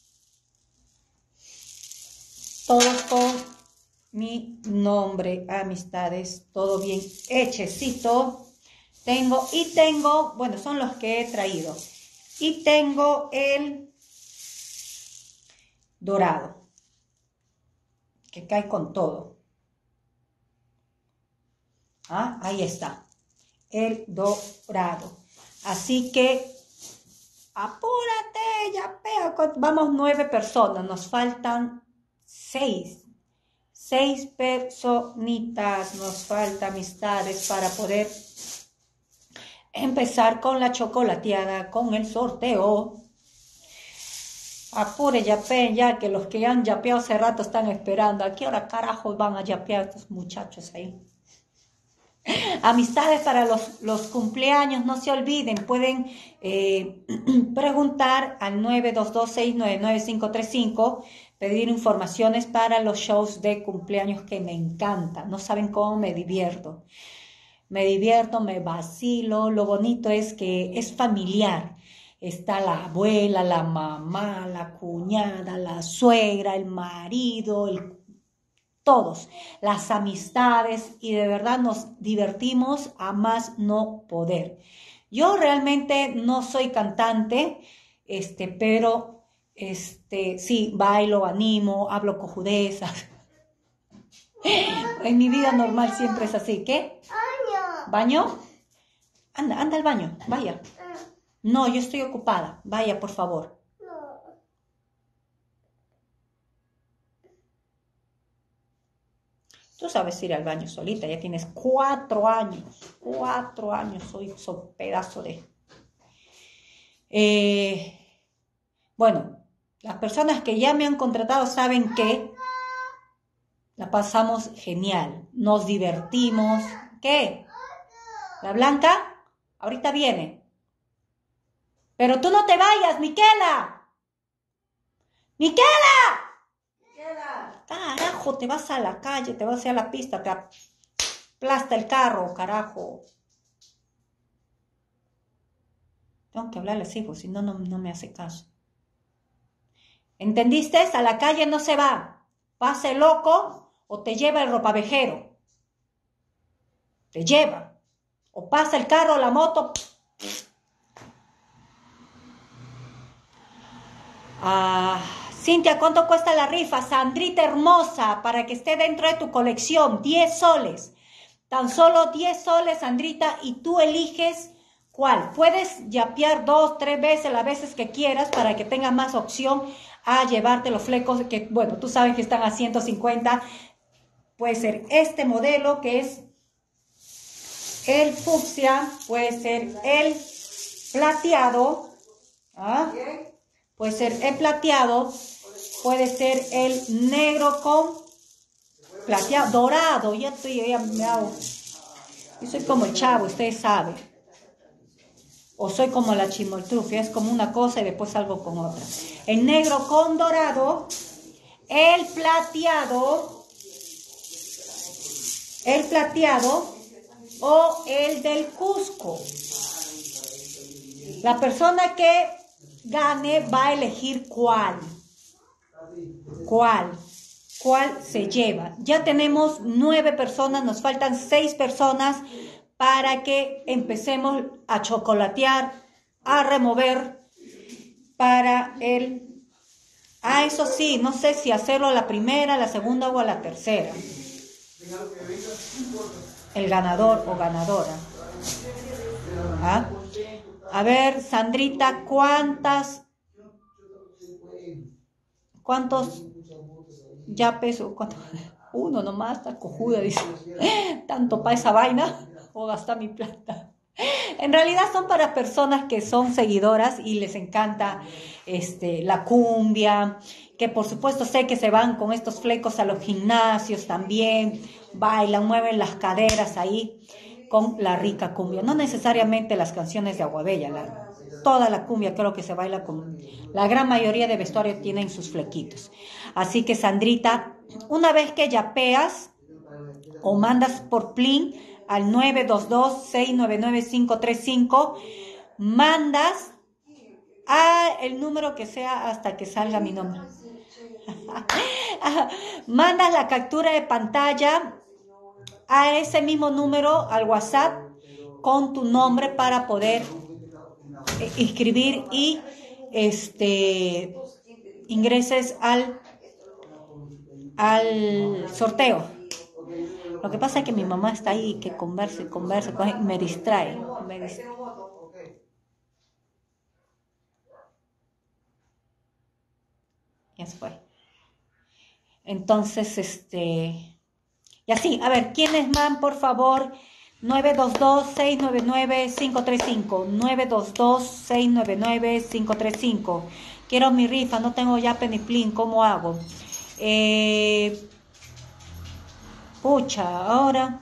Todos con mi nombre, amistades. Todo bien hechecito. Tengo, y tengo, bueno, son los que he traído. Y tengo el dorado, que cae con todo. Ah, ahí está. El dorado. Así que apúrate, ya veo. Vamos nueve personas, nos faltan seis. Seis personitas nos faltan, amistades, para poder empezar con la chocolateada, con el sorteo. Apure, yape, ya que los que han yapeado hace rato están esperando. ¿A qué hora carajos van a yapear estos muchachos ahí? Amistades para los, los cumpleaños, no se olviden, pueden eh, preguntar al nueve dos dos, seis nueve nueve, cinco tres cinco, pedir informaciones para los shows de cumpleaños que me encantan. No saben cómo me divierto. Me divierto, me vacilo. Lo bonito es que es familiar. Está la abuela, la mamá, la cuñada, la suegra, el marido, el, todos, las amistades y de verdad nos divertimos a más no poder. Yo realmente no soy cantante, este, pero este, sí, bailo, animo, hablo cojudezas. En mi vida normal siempre es así. ¿Qué? ¿Baño? Anda, anda al baño, vaya. No, yo estoy ocupada. Vaya, por favor. Tú sabes ir al baño solita, ya tienes cuatro años. Cuatro años, soy, soy pedazo de... Eh, bueno, las personas que ya me han contratado saben que la pasamos genial. Nos divertimos. ¿Qué? ¿La Blanca? Ahorita viene. Pero tú no te vayas, Miquela. ¡Miquela! Miquela. Carajo, te vas a la calle, te vas a la pista, te aplasta el carro, carajo. Tengo que hablarle así, porque si no, no, no me hace caso. ¿Entendiste? A la calle no se va. Pase loco o te lleva el ropavejero. Te lleva. O pasa el carro o la moto. Ah, Cintia, ¿cuánto cuesta la rifa? Sandrita hermosa, para que esté dentro de tu colección, diez soles. Tan solo diez soles, Sandrita, y tú eliges cuál. Puedes yapear dos, tres veces, las veces que quieras, para que tengas más opción a llevarte los flecos, que bueno, tú sabes que están a ciento cincuenta. Puede ser este modelo, que es el fucsia, puede ser el plateado, ¿ah? Puede ser el plateado, puede ser el negro con plateado, dorado, ya estoy, ya me hago, yo soy como el Chavo, ustedes saben, o soy como la chimoltrufia, es como una cosa y después salgo con otra. El negro con dorado, el plateado, el plateado o el del Cusco. La persona que gane va a elegir cuál, cuál, cuál se lleva. Ya tenemos nueve personas, nos faltan seis personas para que empecemos a chocolatear, a remover para el... Ah, eso sí, no sé si hacerlo a la primera, a la segunda o a la tercera. El ganador o ganadora. ¿Ah? A ver, Sandrita, ¿cuántas? ¿Cuántos ya peso? ¿Cuánto? Uno nomás, está cojuda, dice. Tanto para esa vaina, o gastar mi plata. En realidad son para personas que son seguidoras y les encanta este, la cumbia, que por supuesto sé que se van con estos flecos a los gimnasios también, bailan, mueven las caderas ahí con la rica cumbia. No necesariamente las canciones de Aguabella, la, toda la cumbia creo que se baila con... La gran mayoría de vestuario tienen sus flequitos. Así que Sandrita, una vez que yapeas o mandas por Plin al nueve dos dos, seis nueve nueve, cinco tres cinco, mandas a el número que sea hasta que salga mi nombre. Mandas la captura de pantalla a ese mismo número, al WhatsApp, con tu nombre para poder eh, inscribir y este ingreses al, al sorteo. Lo que pasa es que mi mamá está ahí, que conversa y conversa, me distrae. Me distrae. Ya se fue. Entonces, este... Y así, a ver, ¿quiénes man, por favor? nueve dos dos, seis nueve nueve, cinco tres cinco. nueve dos dos, seis nueve nueve, cinco tres cinco. Quiero mi rifa, no tengo ya peniplín, ¿cómo hago? Eh... Pucha, ahora...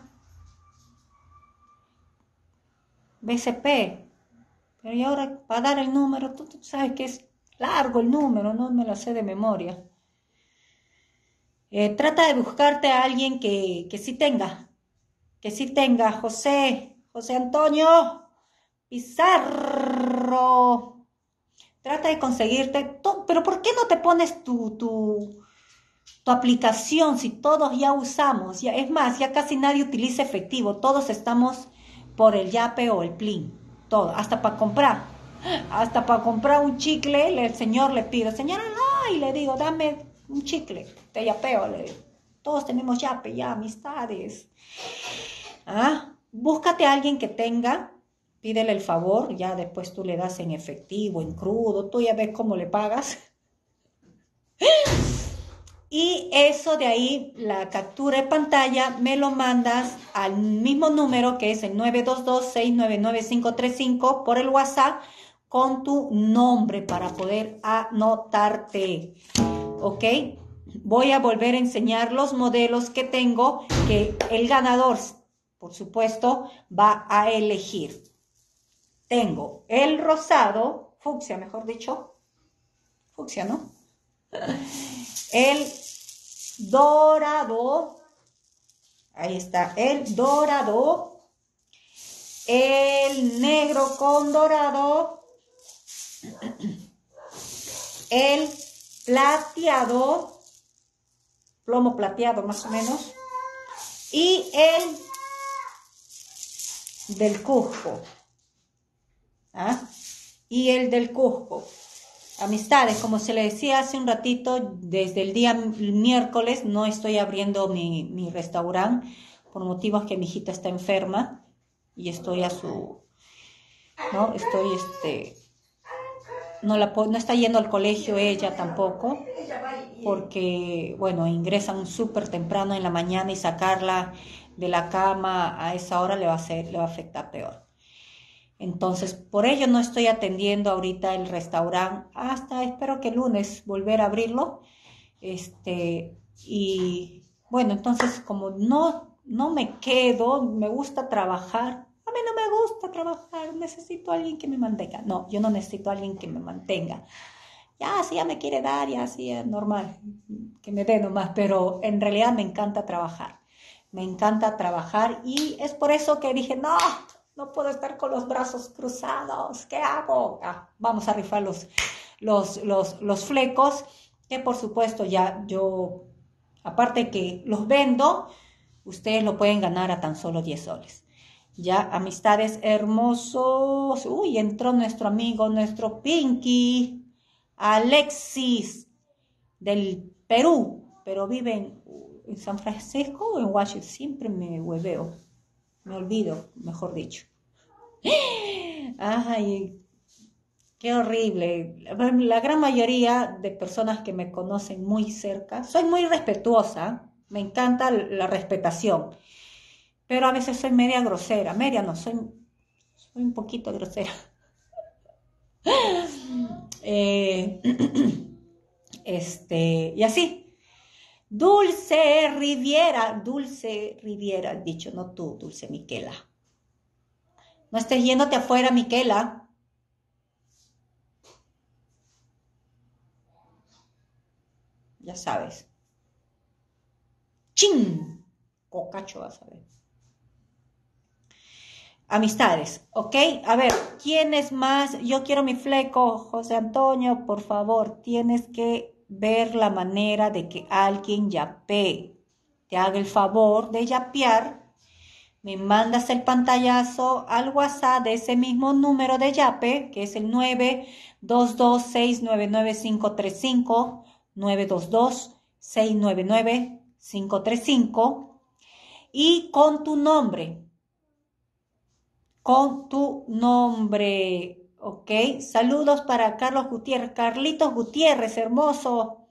B C P. Pero y ahora, para dar el número, tú, tú sabes que es largo el número, no me lo sé de memoria. Eh, trata de buscarte a alguien que, que sí tenga, que sí tenga, José, José Antonio Pizarro. Trata de conseguirte, to- pero ¿por qué no te pones tu, tu, tu aplicación si todos ya usamos? Ya, es más, ya casi nadie utiliza efectivo, todos estamos por el Yape o el Plin, todo, hasta para comprar, hasta para comprar un chicle, le- el señor le pide, señora, ay, le digo, dame un chicle, te yapeo, le digo. Todos tenemos Yape, ya, amistades. Ah, búscate a alguien que tenga, pídele el favor, ya después tú le das en efectivo, en crudo, tú ya ves cómo le pagas. Y eso de ahí, la captura de pantalla, me lo mandas al mismo número que es el nueve dos dos, seis nueve nueve, cinco tres cinco por el WhatsApp con tu nombre para poder anotarte. ¿Ok? Voy a volver a enseñar los modelos que tengo que el ganador, por supuesto, va a elegir. Tengo el rosado, fucsia, mejor dicho, fucsia, ¿no? El dorado, ahí está, el dorado, el negro con dorado, el plateado, plomo plateado más o menos, y el del Cusco, ¿ah? Y el del Cusco. Amistades, como se le decía hace un ratito, desde el día miércoles no estoy abriendo mi, mi restaurante por motivos que mi hijita está enferma y estoy a su, no, estoy este, no la no está yendo al colegio ella tampoco, porque bueno, ingresan súper temprano en la mañana y sacarla de la cama a esa hora le va a hacer, le va a afectar peor. Entonces, por ello no estoy atendiendo ahorita el restaurante hasta, espero que el lunes volver a abrirlo. Este, y bueno, entonces como no, no me quedo, me gusta trabajar. A mí no me gusta trabajar, necesito a alguien que me mantenga. No, yo no necesito a alguien que me mantenga. Ya, si ya me quiere dar, ya, sí, es normal, que me dé nomás, pero en realidad me encanta trabajar. Me encanta trabajar y es por eso que dije, no, no puedo estar con los brazos cruzados, ¿qué hago? Ah, vamos a rifar los, los, los, los flecos, que por supuesto ya yo, aparte que los vendo, ustedes lo pueden ganar a tan solo diez soles. Ya, amistades hermosos. Uy, entró nuestro amigo, nuestro Pinky, Alexis, del Perú, pero vive en, en San Francisco o en Washington. Siempre me hueveo, me olvido, mejor dicho. Ay, qué horrible. La gran mayoría de personas que me conocen muy cerca, soy muy respetuosa, me encanta la respetación, pero a veces soy media grosera, media no, soy, soy un poquito grosera. Eh, este, y así. Dulce Riviera, Dulce Riviera, dicho, no tú, Dulce Miquela. No estés yéndote afuera, Miquela. Ya sabes. ¡Chin! Cocacho vas a ver. Amistades, ¿ok? A ver, ¿quién es más? Yo quiero mi fleco, José Antonio, por favor, tienes que ver la manera de que alguien yapee. Te haga el favor de yapear. Me mandas el pantallazo al WhatsApp de ese mismo número de yape, que es el nueve dos dos, seis nueve nueve, cinco tres cinco, nueve dos dos, seis nueve nueve, cinco tres cinco, y con tu nombre. Con tu nombre, ¿ok? Saludos para Carlos Gutiérrez, Carlitos Gutiérrez, hermoso.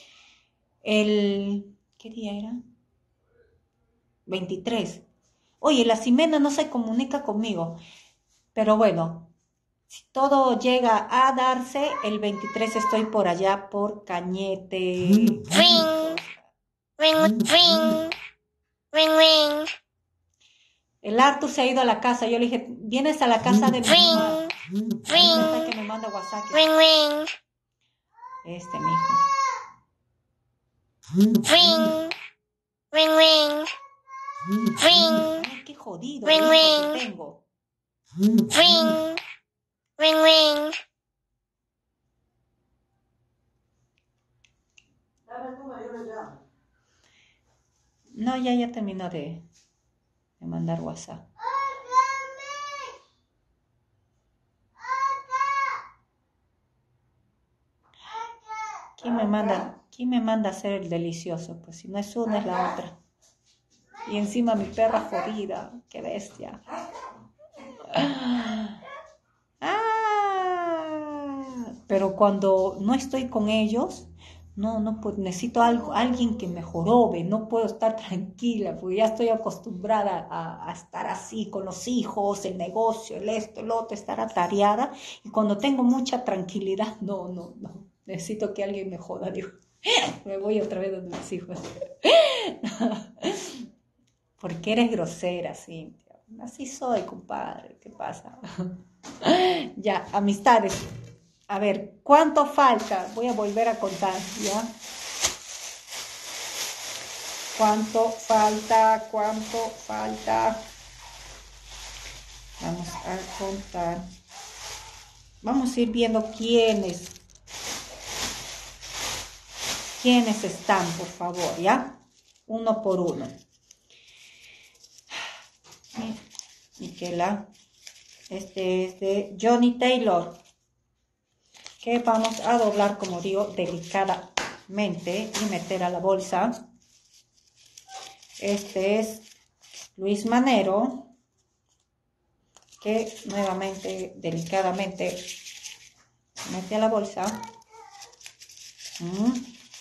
El, ¿qué día era? veintitrés. Oye, la Ximena no se comunica conmigo, pero bueno, si todo llega a darse, el veintitrés estoy por allá, por Cañete. Ring, ring, ring, ring, ring. El Arthur se ha ido a la casa. Yo le dije, vienes a la casa de mi mamá. Ring, que me manda WhatsApp. ring, ring, Este, mijo. ring, ring, ring, ring, Ay, qué jodido. Ring, hijo ring. que tengo. ring, ring, ring. No, ya, ya terminó de, de mandar WhatsApp. ¿Quién me manda, quién me manda a hacer el delicioso? Pues si no es una, es la otra. Y encima mi perra jodida. Qué bestia. Ah, pero cuando no estoy con ellos, no, no pues necesito algo, alguien que me jorobe. No puedo estar tranquila porque ya estoy acostumbrada a, a estar así con los hijos, el negocio, el esto, el otro, estar atareada. Y cuando tengo mucha tranquilidad, no, no, no. Necesito que alguien me joda, digo. Me voy otra vez donde mis hijos. Porque eres grosera, Cintia. Así soy, compadre. ¿Qué pasa? Ya, amistades. A ver, ¿cuánto falta? Voy a volver a contar, ¿ya? ¿Cuánto falta? ¿Cuánto falta? Vamos a contar. Vamos a ir viendo quiénes. ¿Quiénes están, por favor, ya? Uno por uno. Miquela. Este es de Johnny Taylor. Que vamos a doblar, como digo, delicadamente y meter a la bolsa. Este es Luis Manero. Que nuevamente, delicadamente, mete a la bolsa. Mm.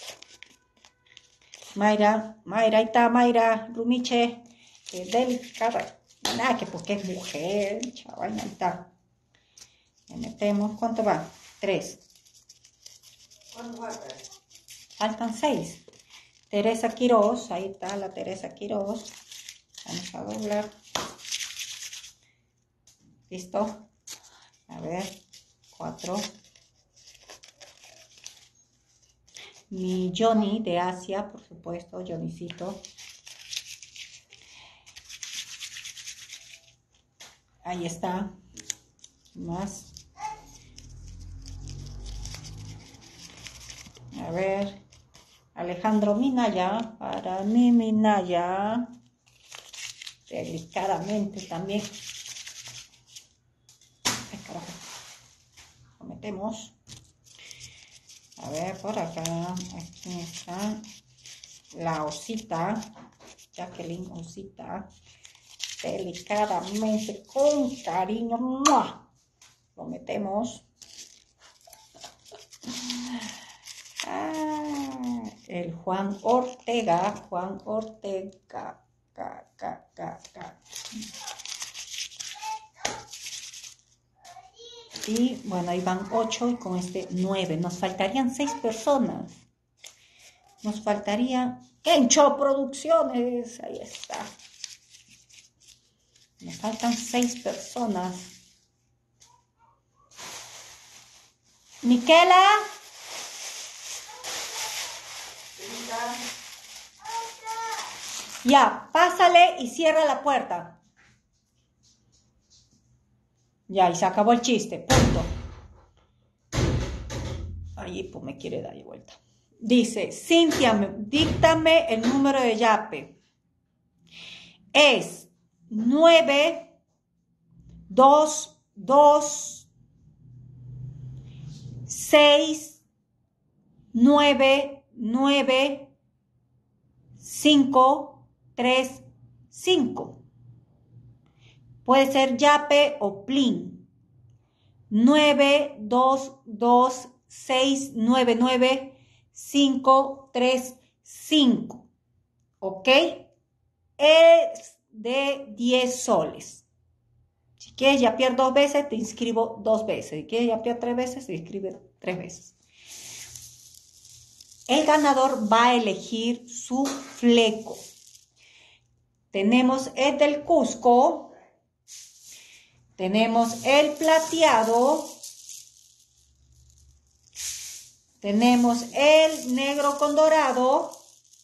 Mayra, Mayra, ahí está Mayra, Rumiche, que delicada, nada, que porque es mujer, chaval, ahí está. Le metemos, ¿cuánto va? Tres. ¿Cuánto falta? Faltan seis. Teresa Quiroz, ahí está la Teresa Quiroz. Vamos a doblar. ¿Listo? A ver, cuatro. Mi Johnny de Asia, por supuesto, Johnnycito. Ahí está. Más. A ver. Alejandro Minaya. Para mí, Minaya. Delicadamente también. Ay, carajo. Lo metemos. A ver, por acá, aquí está la osita, Jacqueline Osita, delicadamente, con cariño, ¡mua! Lo metemos. Ah, el Juan Ortega, Juan Ortega, ca, ca, ca, ca. Y bueno, ahí van ocho y con este nueve. Nos faltarían seis personas. Nos faltaría Kencho Producciones. Ahí está. Nos faltan seis personas. Miquela. Ya, pásale y cierra la puerta. Ya, y se acabó el chiste, punto. Ahí pues me quiere dar de vuelta. Dice, Cintia, díctame el número de Yape. Es nueve dos dos seis nueve nueve cinco tres cinco. Puede ser Yape o Plin. nueve dos dos seis nueve nueve cinco tres cinco. ¿Ok? Es de diez soles. Si quieres yapear dos veces, te inscribo dos veces. Si quieres yapear tres veces, te inscribe tres veces. El ganador va a elegir su fleco. Tenemos el del Cusco. Tenemos el plateado, tenemos el negro con dorado,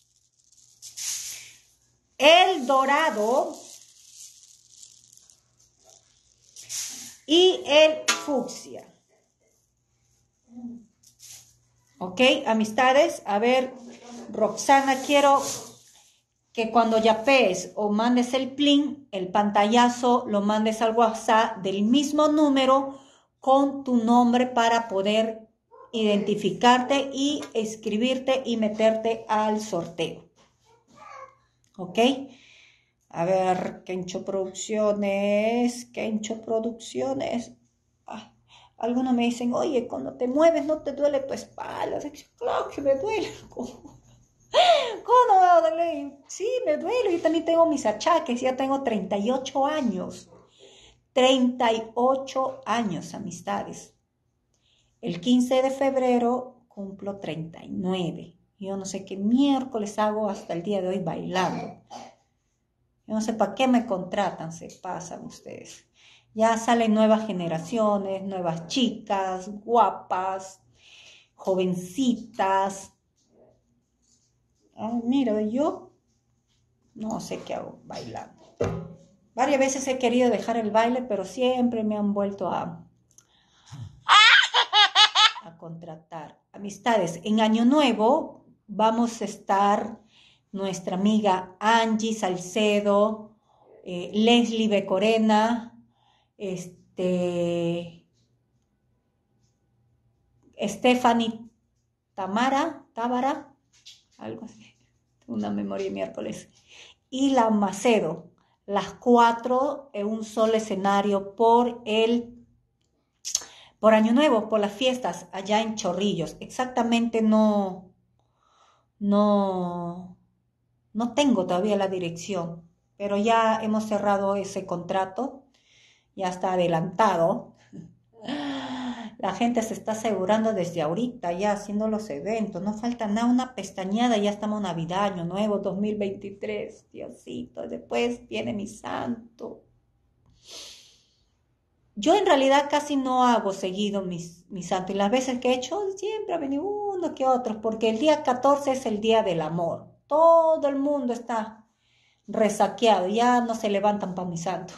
el dorado y el fucsia. Ok, amistades, a ver, Roxana, quiero que cuando yapees o mandes el plin, el pantallazo lo mandes al WhatsApp del mismo número con tu nombre para poder identificarte y escribirte y meterte al sorteo. ¿Ok? A ver, Kencho Producciones, Kencho Producciones. Ay, algunos me dicen, oye, cuando te mueves no te duele tu espalda. Claro que me duele. ¿Cómo no me va a doler? Sí, me duele. Yo también tengo mis achaques. Ya tengo treinta y ocho años. treinta y ocho años, amistades. El quince de febrero cumplo treinta y nueve. Yo no sé qué miércoles hago hasta el día de hoy bailando. Yo no sé para qué me contratan, se pasan ustedes. Ya salen nuevas generaciones, nuevas chicas, guapas, jovencitas. Ay, mira, yo no sé qué hago bailando. Varias veces he querido dejar el baile, pero siempre me han vuelto a, a contratar. Amistades, en Año Nuevo vamos a estar nuestra amiga Angie Salcedo, eh, Leslie Becorena, este, Stephanie Tamara, Tábara, algo así, una memoria miércoles, y la Macedo, las cuatro en un solo escenario por el por Año Nuevo, por las fiestas allá en Chorrillos. Exactamente no, no, no tengo todavía la dirección, pero ya hemos cerrado ese contrato, ya está adelantado. La gente se está asegurando desde ahorita, ya haciendo los eventos. No falta nada, una pestañada, ya estamos Navidad, Año Nuevo, dos mil veintitrés. Diosito, después viene mi santo. Yo en realidad casi no hago seguido mis, mis santos. Y las veces que he hecho, siempre ha venido uno que otro, porque el día catorce es el día del amor. Todo el mundo está resaqueado, ya no se levantan para mi santo.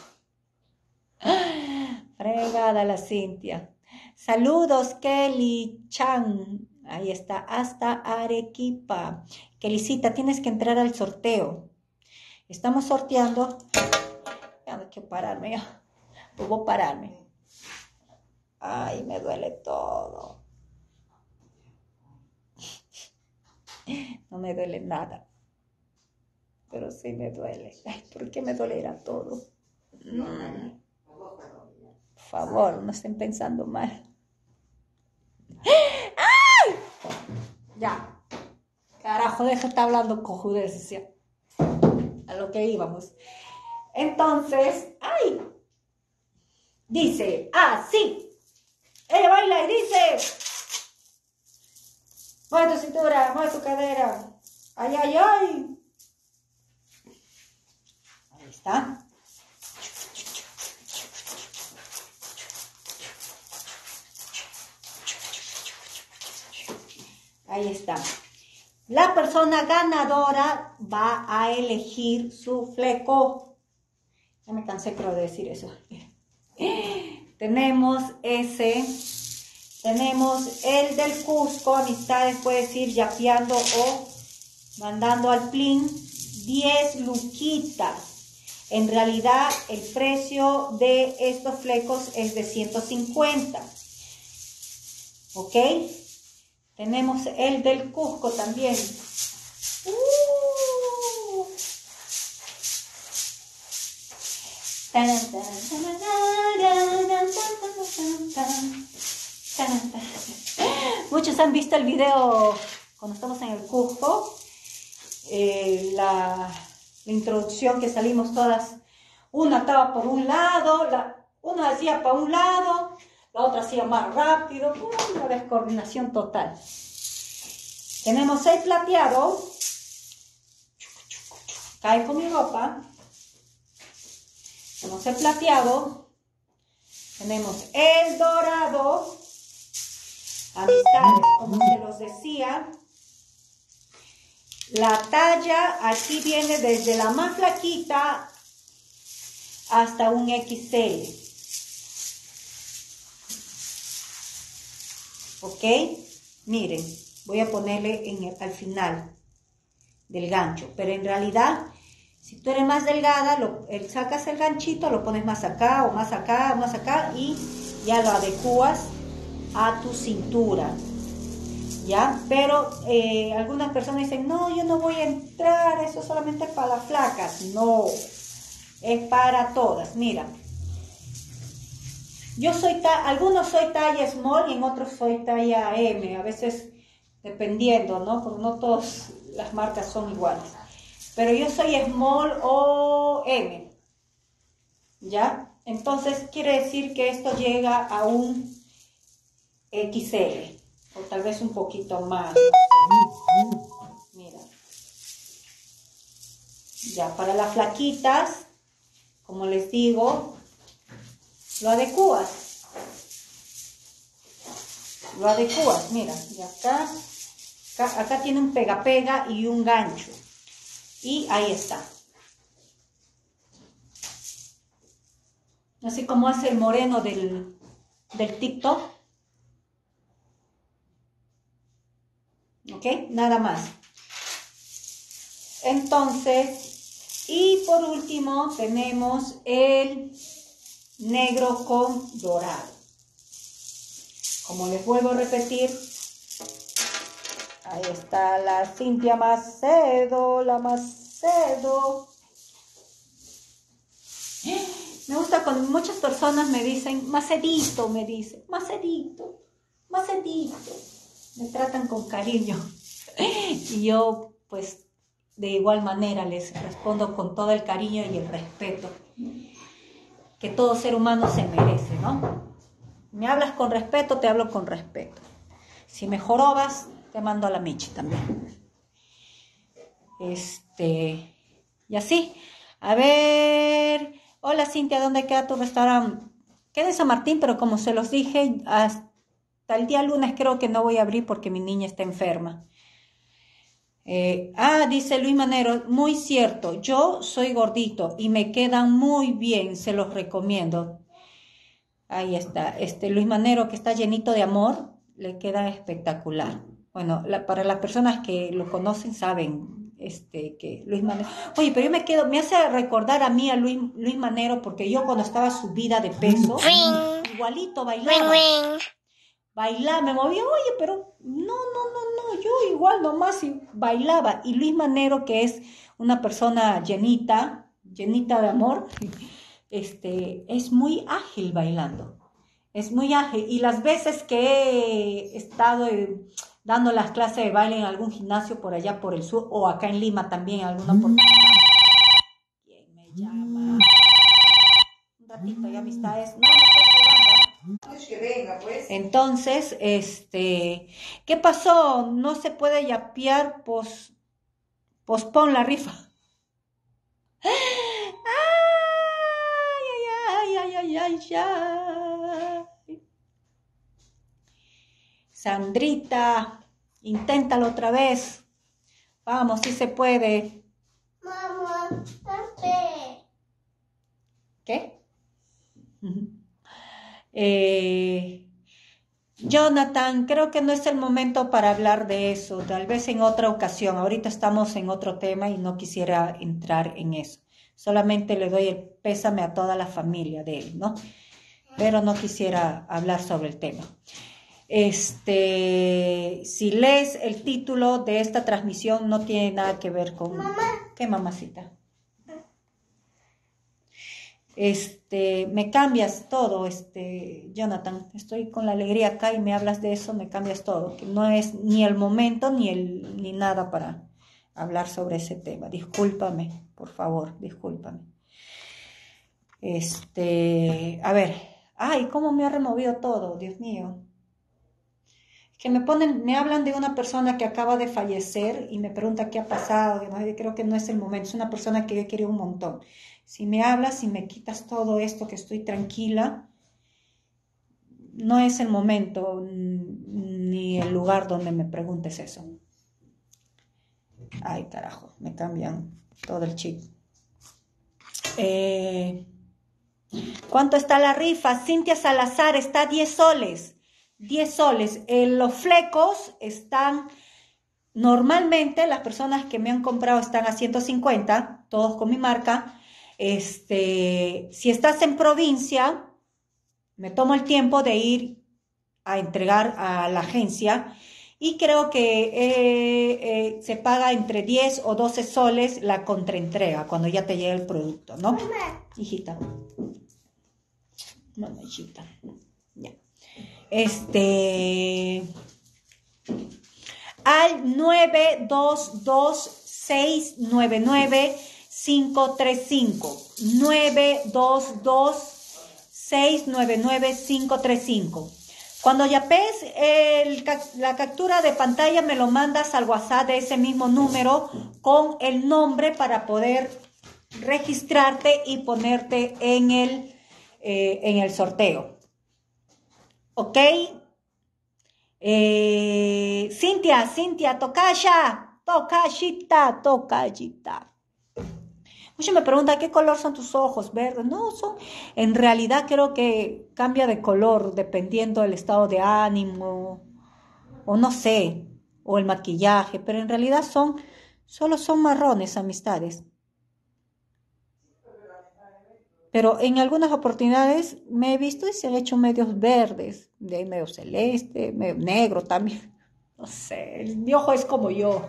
Fregada la Cintia. Saludos, Kelly Chan. Ahí está, hasta Arequipa. Kellycita, tienes que entrar al sorteo. Estamos sorteando. Ya no quiero pararme, ya. Puedo pararme. Ay, me duele todo. No me duele nada. Pero sí me duele. Ay, ¿por qué me dolerá todo? Mm. Por favor, no estén pensando mal. ¡Ay! Ya. Carajo, deja de estar hablando cojudeces. A lo que íbamos. Entonces, ¡ay! Dice, ah, sí. Ella baila y dice, mueve tu cintura, mueve tu cadera. Ay, ay, ay. Ahí está. Ahí está. La persona ganadora va a elegir su fleco. Ya me cansé, creo, de decir eso. Tenemos ese. Tenemos el del Cusco, amistades, puedes ir yapeando o mandando al plin. diez luquitas. En realidad, el precio de estos flecos es de ciento cincuenta. ¿Ok? Tenemos el del Cusco también. Uh. Muchos han visto el video cuando estamos en el Cusco, eh, la, la introducción que salimos todas, una estaba por un lado, la, una hacía para un lado, la otra hacía más rápido, una descoordinación total. Tenemos el plateado, cae con mi ropa. Tenemos el plateado, tenemos el dorado, amistades, como se los decía. La talla aquí viene desde la más flaquita hasta un equis ele. ¿Ok? Miren, voy a ponerle en el, al final. del gancho. Pero en realidad, si tú eres más delgada, lo, el, sacas el ganchito, lo pones más acá o más acá o más acá y ya lo adecuas a tu cintura. ¿Ya? Pero eh, algunas personas dicen, no, yo no voy a entrar, eso solamente es para las flacas. No, es para todas. Mira, yo soy, algunos soy talla small y en otros soy talla M, a veces dependiendo, ¿no? Porque no todas las marcas son iguales. Pero yo soy small o M, ¿ya? Entonces quiere decir que esto llega a un equis ele. O tal vez un poquito más. Mira. Ya, para las flaquitas, como les digo, lo adecuas. Lo adecuas, mira. Y acá, acá, acá tiene un pega-pega y un gancho. Y ahí está. Así como hace el moreno del, del TikTok. ¿Ok? Nada más. Entonces, y por último tenemos el negro con dorado. Como les vuelvo a repetir, ahí está la Cintia Macedo, la Macedo. Me gusta cuando muchas personas me dicen, Macedito, me dicen, Macedito, Macedito. Me tratan con cariño y yo pues de igual manera les respondo con todo el cariño y el respeto que todo ser humano se merece, ¿no? Me hablas con respeto, te hablo con respeto. Si me jorobas, te mando a la Michi también. Este, y así. A ver, hola Cintia, ¿dónde queda tu restaurante? Queda en San Martín, pero como se los dije, hasta el día lunes creo que no voy a abrir porque mi niña está enferma. Eh, ah, dice Luis Manero, muy cierto, yo soy gordito y me quedan muy bien, se los recomiendo. Ahí está, este Luis Manero que está llenito de amor, le queda espectacular. Bueno, la, para las personas que lo conocen saben este, que Luis Manero... Oye, pero yo me quedo, me hace recordar a mí a Luis, Luis Manero porque yo cuando estaba subida de peso, Ring. igualito bailaba. Ring, ring. Bailaba, me movía, oye, pero no, no, no, no, yo igual nomás bailaba. Y Luis Manero, que es una persona llenita, llenita de amor, este, es muy ágil bailando, es muy ágil. Y las veces que he estado eh, dando las clases de baile en algún gimnasio por allá por el sur, o acá en Lima también, alguna oportunidad. ¿Quién me llama? Un ratito, ya amistades. No, no estoy jugando. Que venga, pues. Entonces, este, ¿qué pasó? No se puede yapear, pos, pospon la rifa. Ay, ay, ay, ay, ay, ay. Sandrita, inténtalo otra vez. Vamos, si se puede. Mamá, papi. ¿Qué? Eh, Jonathan, creo que no es el momento para hablar de eso, tal vez en otra ocasión. Ahorita estamos en otro tema y no quisiera entrar en eso. Solamente le doy el pésame a toda la familia de él, ¿no? Pero no quisiera hablar sobre el tema. Este, si lees el título de esta transmisión, no tiene nada que ver con... Mamá. ¿Qué, mamacita? Este, me cambias todo, este, Jonathan, estoy con la alegría acá y me hablas de eso, me cambias todo, que no es ni el momento ni el, ni nada para hablar sobre ese tema. Discúlpame, por favor, discúlpame. Este, a ver, ay, cómo me ha removido todo, Dios mío. Que me ponen, me hablan de una persona que acaba de fallecer y me pregunta qué ha pasado. Yo creo que no es el momento, es una persona que yo quería un montón. Si me hablas y me quitas todo esto que estoy tranquila, no es el momento ni el lugar donde me preguntes eso. Ay, carajo, me cambian todo el chip. Eh, ¿Cuánto está la rifa? Cintia Salazar está a diez soles. diez soles. Eh, los flecos están normalmente las personas que me han comprado están a ciento cincuenta, todos con mi marca. Este, si estás en provincia, me tomo el tiempo de ir a entregar a la agencia y creo que eh, eh, se paga entre diez o doce soles la contraentrega cuando ya te llega el producto, ¿no? Mamá. Hijita. Bueno, hijita. Ya. Este... al nueve dos dos, seis nueve nueve, cinco tres cinco. nueve dos dos, seis nueve nueve, cinco tres cinco. Cuando yapees el, la captura de pantalla, me lo mandas al WhatsApp de ese mismo número con el nombre para poder registrarte y ponerte en el, eh, en el sorteo. ¿Ok? Eh, Cintia, Cintia, tocaya, tocayita, tocayita. Muchos me preguntan qué color son tus ojos, verdes. No, son, en realidad creo que cambia de color dependiendo del estado de ánimo, o no sé, o el maquillaje, pero en realidad son, solo son marrones, amistades. Pero en algunas oportunidades me he visto y se han hecho medios verdes, de medio celeste, medio negro también. No sé, mi ojo es como yo.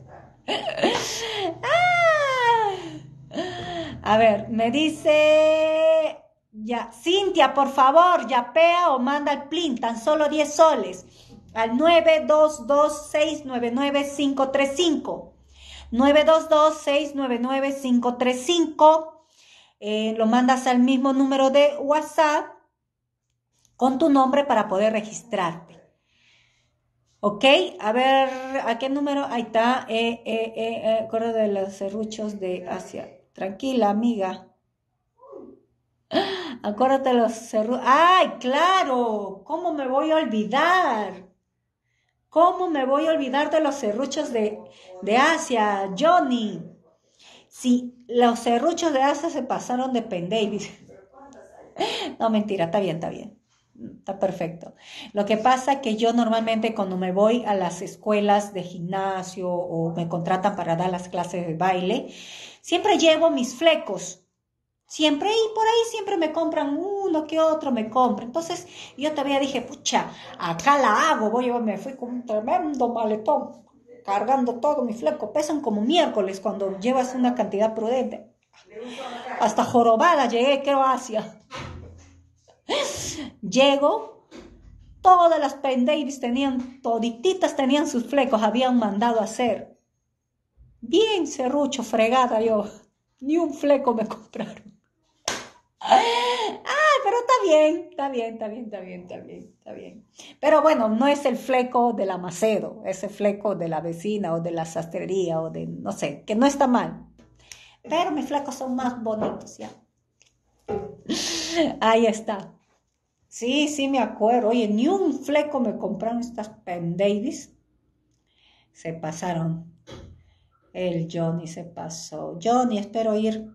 ¡Ah! A ver, me dice ya, Cintia, por favor, yapea o manda el plin, tan solo diez soles, al nueve dos dos, seis nueve nueve, cinco tres cinco. nueve dos dos, seis nueve nueve, cinco tres cinco. Eh, lo mandas al mismo número de WhatsApp con tu nombre para poder registrarte. ¿Ok? A ver, ¿a qué número? Ahí está. Eh, eh, eh, eh, acuerdo de los serruchos de Asia. Tranquila, amiga. Acuérdate de los serruchos. ¡Ay, claro! ¿Cómo me voy a olvidar? ¿Cómo me voy a olvidar de los serruchos de, de Asia, Johnny? Sí, los serruchos de Asia se pasaron de pendavis. No, mentira, está bien, está bien. Está perfecto. Lo que pasa es que yo normalmente cuando me voy a las escuelas de gimnasio o me contratan para dar las clases de baile, siempre llevo mis flecos. Siempre, y por ahí siempre me compran uno que otro, me compran. Entonces yo todavía dije, pucha, acá la hago. Voy, yo me fui con un tremendo maletón, cargando todo mi fleco. Pesan como miércoles cuando llevas una cantidad prudente. Hasta jorobada llegué, creo, a Asia. Llego, todas las pendavis tenían, todititas tenían sus flecos, habían mandado a hacer. Bien serrucho, fregada yo. Ni un fleco me compraron. Ah, pero está bien, está bien, está bien, está bien, está bien, está bien. Pero bueno, no es el fleco de la Macedo, es el fleco de la vecina o de la sastrería o de, no sé, que no está mal. Pero mis flecos son más bonitos, ya. Ahí está. Sí, sí me acuerdo. Oye, ni un fleco me compraron estas pendavis. Se pasaron. El Johnny se pasó. Johnny, espero ir.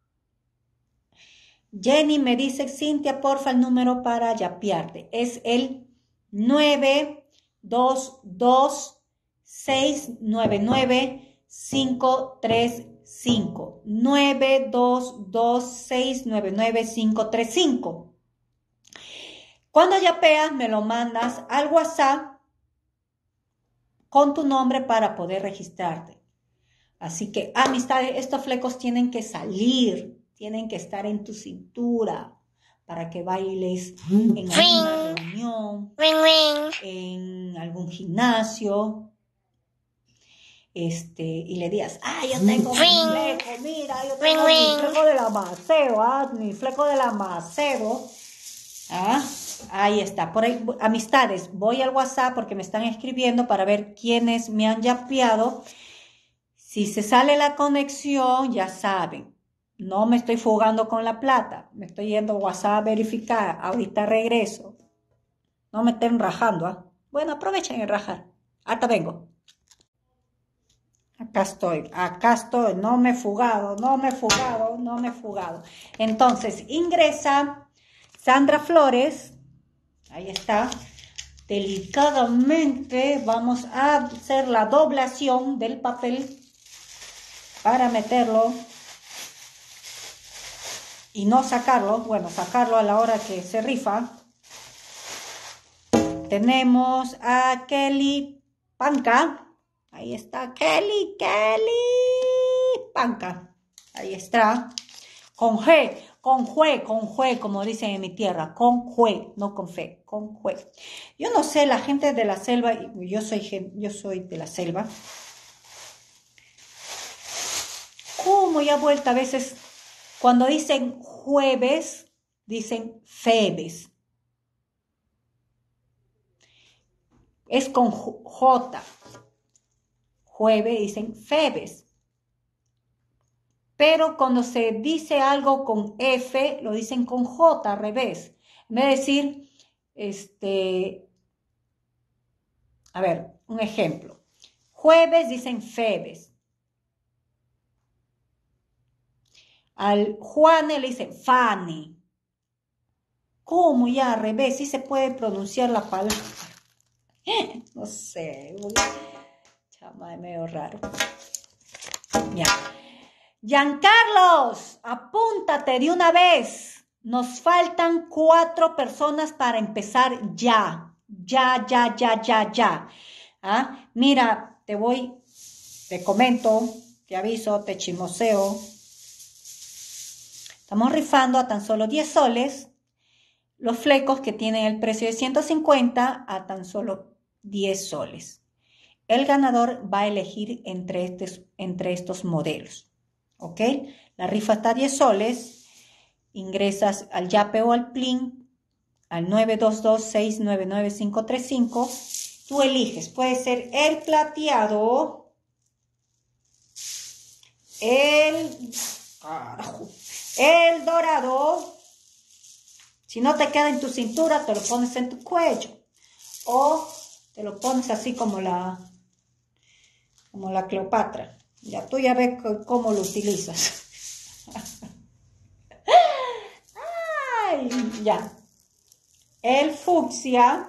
Jenny me dice, Cintia, porfa, el número para yapearte. Es el nueve dos dos, seis nueve nueve, cinco tres cinco. nueve dos dos, seis nueve nueve, cinco tres cinco. Cuando yapeas, me lo mandas al WhatsApp con tu nombre para poder registrarte. Así que, amistades, estos flecos tienen que salir, tienen que estar en tu cintura para que bailes en alguna reunión, en algún gimnasio, este, y le digas, ah, yo tengo mi fleco, mira, yo tengo mi fleco de la Macedo, ah, mi fleco de la Macedo, ah. Ahí está, por ahí, amistades, voy al WhatsApp porque me están escribiendo para ver quiénes me han yapeado. Si se sale la conexión, ya saben, no me estoy fugando con la plata, me estoy yendo a WhatsApp a verificar, ahorita regreso. No me estén rajando, ¿ah? Bueno, aprovechen el rajar, hasta vengo. Acá estoy, acá estoy, no me he fugado, no me he fugado, no me he fugado. Entonces, ingresa Sandra Flores. Ahí está. delicadamente vamos a hacer la doblación del papel para meterlo y no sacarlo, bueno, sacarlo a la hora que se rifa. Tenemos a Kelly Panca, ahí está Kelly, Kelly Panca, ahí está, con G, con jue, con jue, como dicen en mi tierra, con jue, no con fe, con jue. Yo no sé, la gente de la selva, yo soy, yo soy de la selva, como ya vuelta a veces, cuando dicen jueves, dicen febes. Es con J. Jueves dicen febes. Pero cuando se dice algo con F, lo dicen con J, al revés. En vez de decir, este, a ver, un ejemplo. Jueves dicen febes. Al Juane le dicen Fanny. ¿Cómo ya al revés? Sí se puede pronunciar la palabra. No sé. Chama, es medio raro. Ya. Giancarlos, apúntate de una vez. Nos faltan cuatro personas para empezar ya. Ya, ya, ya, ya, ya. ¿Ah? Mira, te voy, te comento, te aviso, te chismoseo. Estamos rifando a tan solo diez soles los flecos que tienen el precio de ciento cincuenta a tan solo diez soles. El ganador va a elegir entre, estos, entre estos modelos. ¿Ok? La rifa está a diez soles. Ingresas al Yape o al Plin al nueve dos dos, seis nueve nueve, cinco tres cinco. Tú eliges. Puede ser el plateado, el, carajo, el dorado. Si no te queda en tu cintura, te lo pones en tu cuello. O te lo pones así como la, como la Cleopatra. Ya tú ya ves cómo lo utilizas. Ay, ya. El fucsia.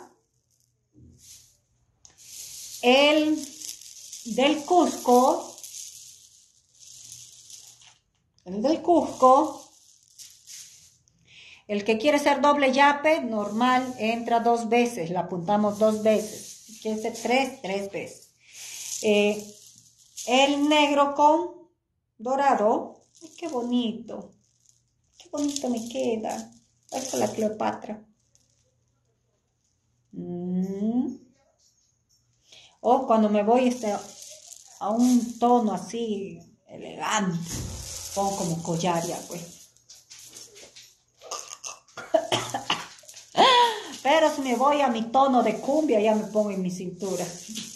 El del Cusco. El del Cusco. El que quiere ser doble yape, normal, entra dos veces. La apuntamos dos veces. Si quiere ser tres, tres veces. Eh, el negro con dorado. Ay, qué bonito. Qué bonito me queda. Esta es la Cleopatra. Mm. O cuando me voy este, a un tono así elegante. Pongo como collar ya, pues. Pero si me voy a mi tono de cumbia, ya me pongo en mi cintura.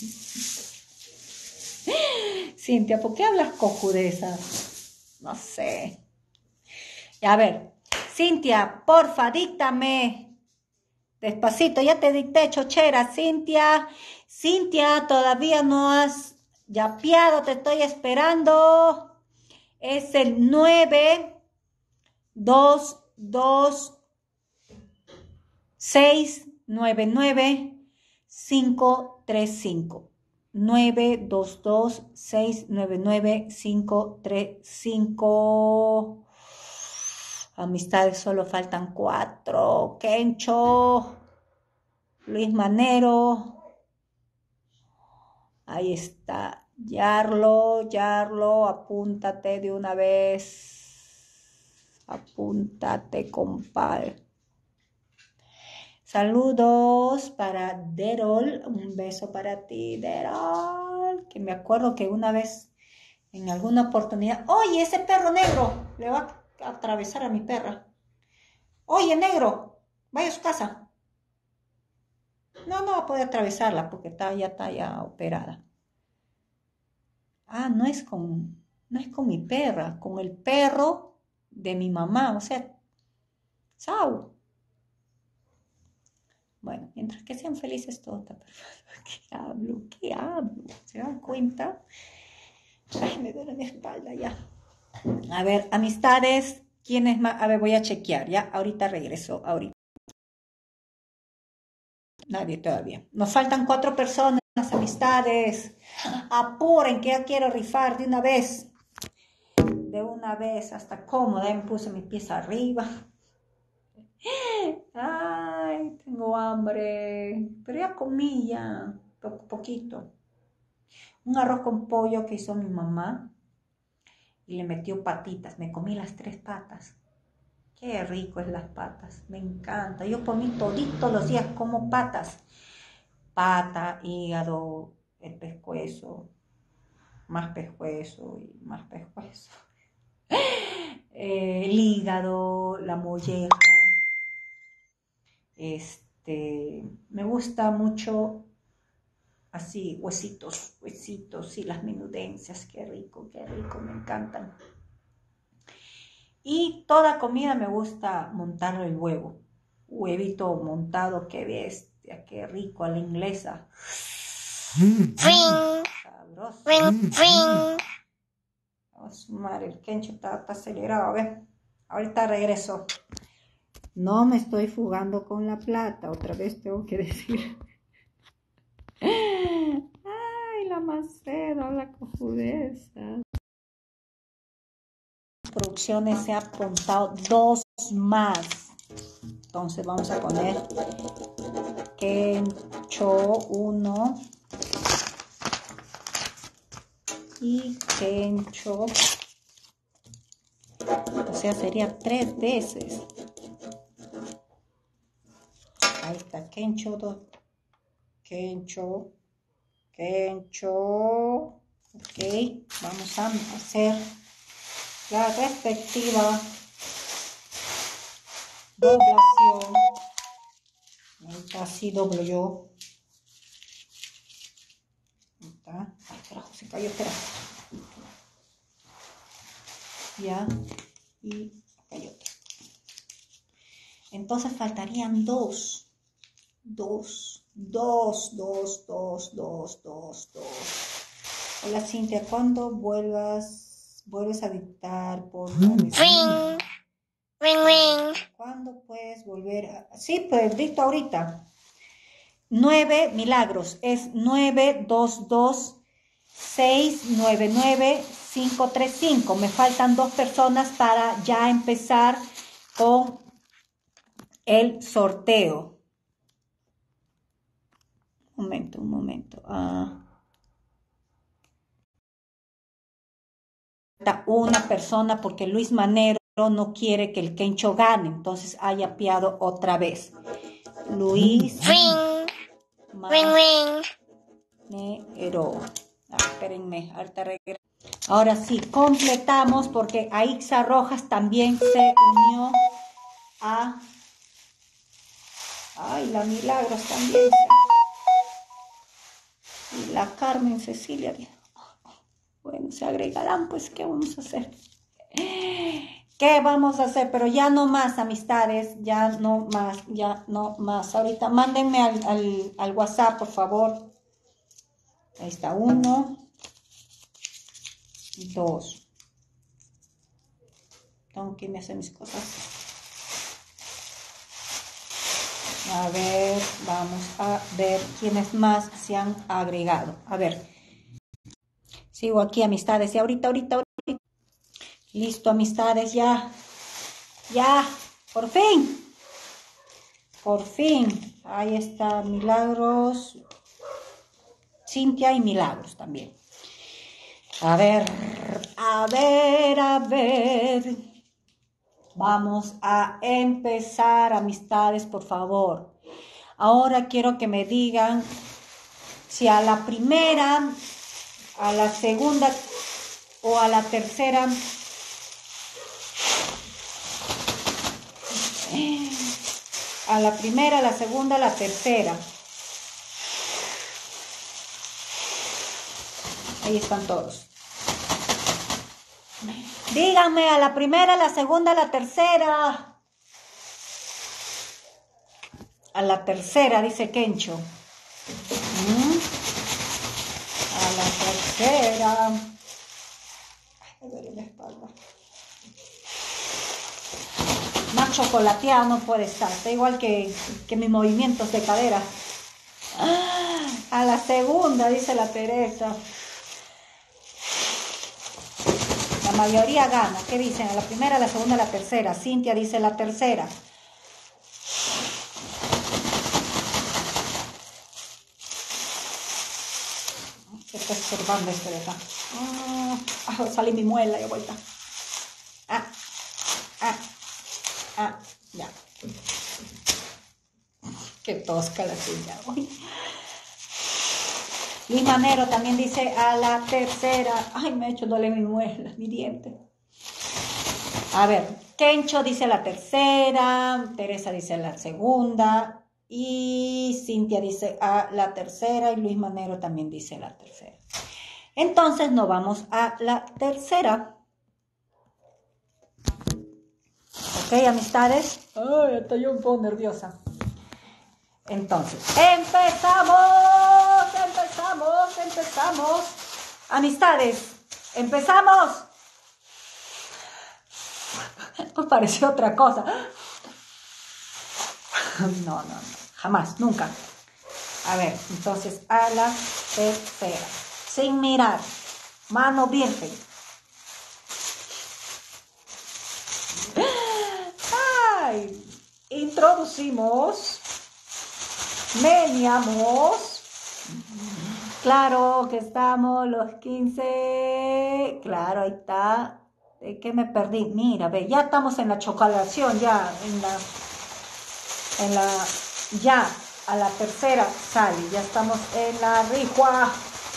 Cintia, ¿por qué hablas cojudezas? No sé. Y a ver, Cintia, porfa, díctame. Despacito, ya te dicté, chochera, Cintia. Cintia, todavía no has yapeado, te estoy esperando. Es el nueve dos dos seis nueve nueve cinco tres cinco. nueve dos dos seis nueve nueve cinco tres cinco. Amistades, solo faltan cuatro. Kencho, Luis Manero. Ahí está. Yarlo, Yarlo, apúntate de una vez. Apúntate, compadre. Saludos para Derol, un beso para ti, Derol, que me acuerdo que una vez, en alguna oportunidad, oye, ese perro negro, le va a atravesar a mi perra. Oye, negro, vaya a su casa. No, no puede atravesarla porque está, ya está ya operada. Ah, no es con, no es con mi perra, con el perro de mi mamá, o sea, chao. Bueno, mientras que sean felices todo está perfecto. ¿Qué hablo? ¿Qué hablo? ¿Se dan cuenta? Ay, me duele mi espalda ya. A ver, amistades, ¿quiénes más? A ver, voy a chequear, ya. Ahorita regreso, ahorita. Nadie todavía. Nos faltan cuatro personas, amistades. Apuren, que ya quiero rifar de una vez. De una vez, hasta cómoda. Me puse mis pies arriba. Ay, tengo hambre. Pero ya comí ya. Poco, poquito. Un arroz con pollo que hizo mi mamá. Y le metió patitas. Me comí las tres patas. Qué rico es las patas. Me encanta. Yo por mí toditos los días como patas. Pata, hígado, el pescuezo. Más pescuezo y más pescuezo. Eh, el hígado, la molleja. Este, me gusta mucho así, huesitos, huesitos y las menudencias. Qué rico, qué rico, me encantan. Y toda comida me gusta montarle el huevo. Huevito montado, qué bestia, qué rico, a la inglesa. Sabroso. Vamos, madre, el Kencho está, está acelerado, a ver. Ahorita regreso. No me estoy fugando con la plata, otra vez tengo que decir. Ay, la Macedo, la cojudeza. Producciones se ha apuntado dos más. Entonces vamos a poner Kencho uno y Kencho. O sea, sería tres veces. Ahí está, Kencho dos. Kencho. Kencho. Ok, vamos a hacer la respectiva doblación. Ahorita así doblo yo. Ahí está. Ay, carajo, se cayó, espera. Ya. Y cayó. Entonces faltarían dos. Dos. Dos, dos, dos, dos, dos, dos. Hola, Cintia, ¿cuándo vuelvas, vuelves a dictar por la Ring. Ring, ring. ¿Cuándo puedes volver a...? Sí, pues dicto ahorita. Nueve milagros. Es nueve dos dos seis nueve nueve cinco tres cinco. Me faltan dos personas para ya empezar con el sorteo. Un momento, un momento. Ah. Una persona porque Luis Manero no quiere que el Kencho gane, entonces haya apiado otra vez. Luis Ring. Ring, ring. Manero. Ah, espérenme, ahorita regreso. Ahora sí, completamos porque Aixa Rojas también se unió a... Ay, la Milagros también. Y la Carmen Cecilia. Bueno, se agregarán, pues, ¿qué vamos a hacer? ¿Qué vamos a hacer? Pero ya no más, amistades, ya no más, ya no más. Ahorita mándenme al, al, al WhatsApp, por favor. Ahí está, uno, dos. Tengo que irme a hacer mis cosas. A ver, vamos a ver quiénes más se han agregado. A ver. Sigo aquí, amistades. Y ahorita, ahorita, ahorita. Listo, amistades, ya. Ya, por fin. Por fin. Ahí está Milagros. Cintia y Milagros también. A ver, a ver, a ver. Vamos a empezar, amistades, por favor. Ahora quiero que me digan si a la primera, a la segunda o a la tercera a la primera, a la segunda, a la tercera. Ahí están todos. Díganme, a la primera, a la segunda, a la tercera. A la tercera, dice Kencho. ¿Mm? A la tercera. Ay, me duele la espalda. Más chocolateado no puede estar. Está igual que, que mis movimientos de cadera. A la segunda, dice la Teresa. La mayoría gana. ¿Qué dicen? A la primera, a la segunda, a la tercera. Cintia dice la tercera. ¿Qué está estorbando esto de acá? Ah, salí mi muela de vuelta. Ah, ah, ah, ya. Qué tosca la silla hoy. Luis Manero también dice a la tercera. Ay, me ha hecho doler mi muela, mi diente. A ver, Kencho dice la tercera, Teresa dice la segunda y Cintia dice a la tercera y Luis Manero también dice la tercera. Entonces nos vamos a la tercera. Ok, amistades. Ay, hasta yo un poco nerviosa. Entonces, empezamos, empezamos, empezamos. Amistades, empezamos. Pues pareció otra cosa. No, no, no, jamás, nunca. A ver, entonces, a la tercera. Sin mirar, mano virgen. Ay, introducimos. Meneamos. Claro que estamos los quince. Claro, ahí está. ¿De qué me perdí? Mira, ve, ya estamos en la chocolación, ya, en la, en la, ya, a la tercera sale, ya estamos en la rihua.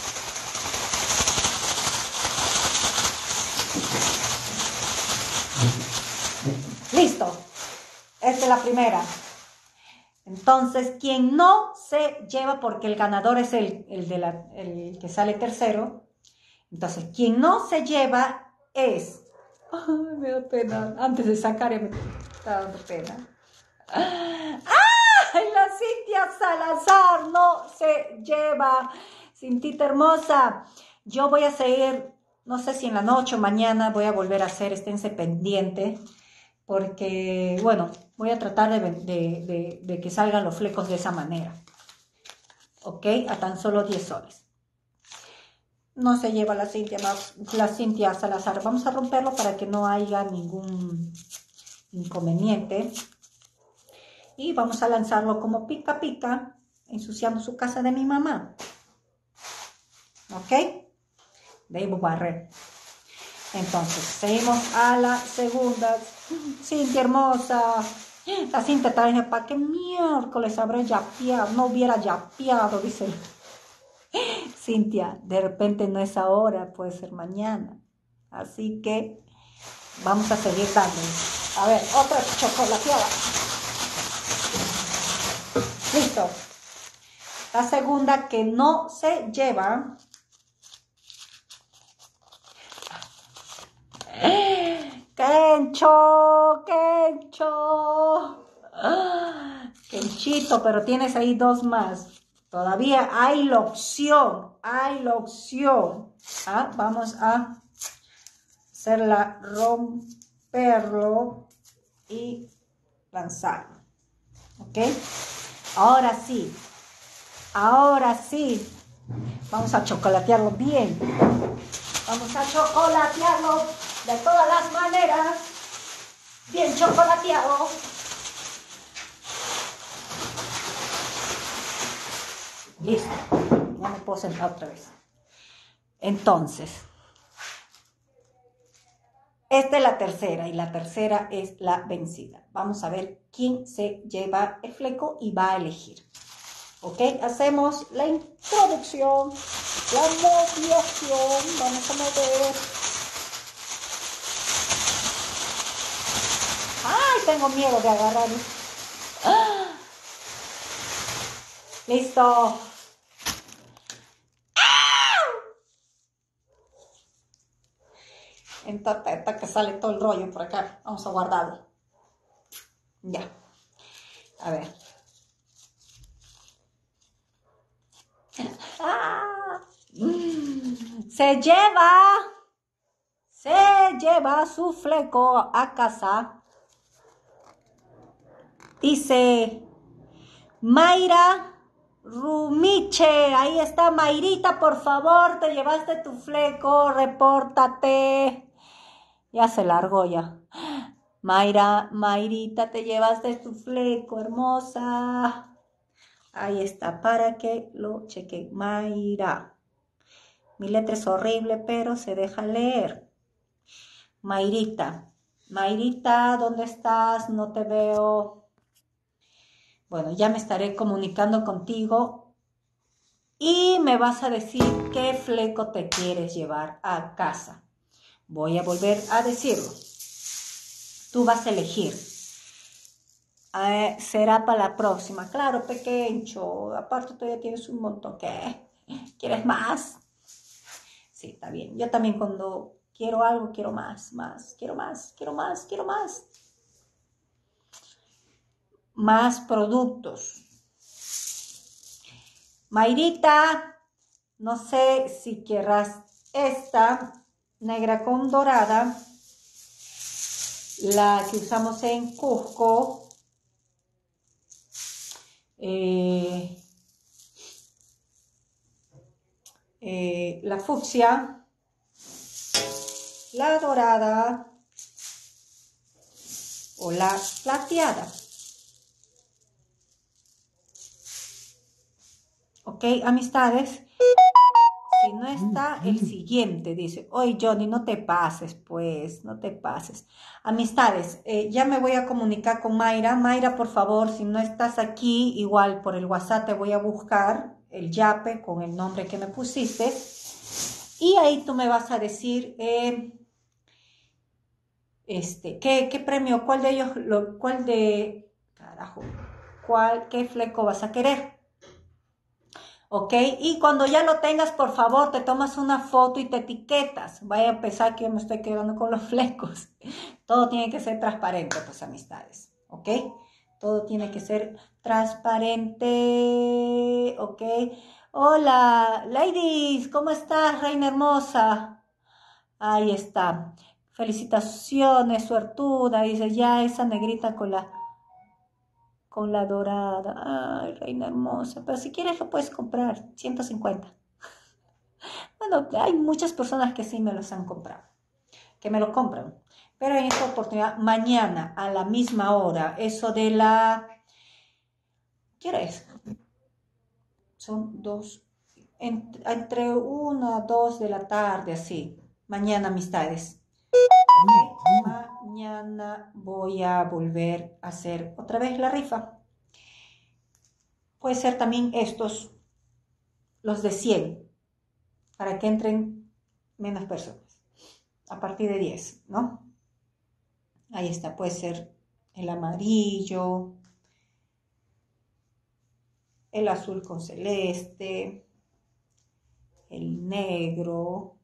Listo. Esta es la primera. Entonces, quien no se lleva, porque el ganador es el, el, de la, el que sale tercero, entonces, quien no se lleva es... Ay, me da pena. Antes de sacar me está dando pena. ¡Ay, la Cintia Salazar no se lleva! Cintita hermosa, yo voy a seguir, no sé si en la noche o mañana voy a volver a hacer, esténse pendiente, porque, bueno, voy a tratar de, de, de, de que salgan los flecos de esa manera. ¿Ok? A tan solo diez soles. No se lleva la Cintia, la Cintia Salazar. Vamos a romperlo para que no haya ningún inconveniente. Y vamos a lanzarlo como pica pica, ensuciando su casa de mi mamá. ¿Ok? Debo barrer. Entonces, seguimos a la segunda. Cintia hermosa. La Cintia trae, ¿para qué miércoles habré yapeado? No hubiera yapeado, dice Cintia. De repente no es ahora, puede ser mañana. Así que vamos a seguir dándole. A ver, otra chocolateada. Listo. La segunda que no se lleva. Kencho, Kencho. Kenchito, pero tienes ahí dos más. Todavía hay la opción, hay la opción. ¿Ah? Vamos a hacerla romperlo y lanzarlo. ¿Ok? Ahora sí, ahora sí. Vamos a chocolatearlo bien. Vamos a chocolatearlo de todas las maneras. Bien chocolateado. Listo. Ya me puedo sentar otra vez. Entonces, esta es la tercera y la tercera es la vencida. Vamos a ver quién se lleva el fleco y va a elegir. ¿Ok? Hacemos la introducción, la moviación. Vamos a mover. ¡Ay! Tengo miedo de agarrar. ¡Ah! Listo. Entonces, hasta que sale todo el rollo por acá. Vamos a guardarlo. Ya. A ver. Ah. Se lleva. Se lleva su fleco a casa. Dice Mayra Rumiche, ahí está Mayrita, por favor, te llevaste tu fleco, repórtate. Ya se largó ya. Mayra, Mayrita, te llevaste tu fleco, hermosa. Ahí está, para que lo cheque. Mayra. Mi letra es horrible, pero se deja leer. Mayrita. Mayrita, ¿dónde estás? No te veo. Bueno, ya me estaré comunicando contigo y me vas a decir qué fleco te quieres llevar a casa. Voy a volver a decirlo. Tú vas a elegir. Eh, será para la próxima. Claro, pequeño. Aparte tú ya tienes un montón. ¿Qué? ¿Quieres más? Sí, está bien. Yo también cuando quiero algo, quiero más, más. Quiero más, quiero más, quiero más. Más productos. Mayrita, no sé si querrás esta negra con dorada, la que usamos en Cusco, eh, eh, la fucsia, la dorada o la plateada. Ok, amistades. Si no está, el siguiente dice, oye Johnny, no te pases, pues, no te pases. Amistades, eh, ya me voy a comunicar con Mayra. Mayra, por favor, si no estás aquí, igual por el WhatsApp te voy a buscar el yape con el nombre que me pusiste. Y ahí tú me vas a decir, eh, este, ¿qué, qué premio, cuál de ellos, lo, cuál de, carajo, cuál, qué fleco vas a querer. ¿Ok? Y cuando ya lo tengas, por favor, te tomas una foto y te etiquetas. Vaya a pensar que yo me estoy quedando con los flecos. Todo tiene que ser transparente, pues, amistades. ¿Ok? Todo tiene que ser transparente. ¿Ok? Hola, ladies, ¿cómo estás, reina hermosa? Ahí está. Felicitaciones, suertuda. Dice, ya esa negrita con la... con la dorada. Ay, reina hermosa. Pero si quieres lo puedes comprar. ciento cincuenta. Bueno, hay muchas personas que sí me los han comprado. Que me lo compran. Pero en esta oportunidad, mañana a la misma hora, eso de la... ¿Qué hora es? Son dos... Entre una, dos de la tarde, así. Mañana, amistades. ¿Okay? Mañana voy a volver a hacer otra vez la rifa. Puede ser también estos, los de cien, para que entren menos personas, a partir de diez, ¿no? Ahí está, puede ser el amarillo, el azul con celeste, el negro,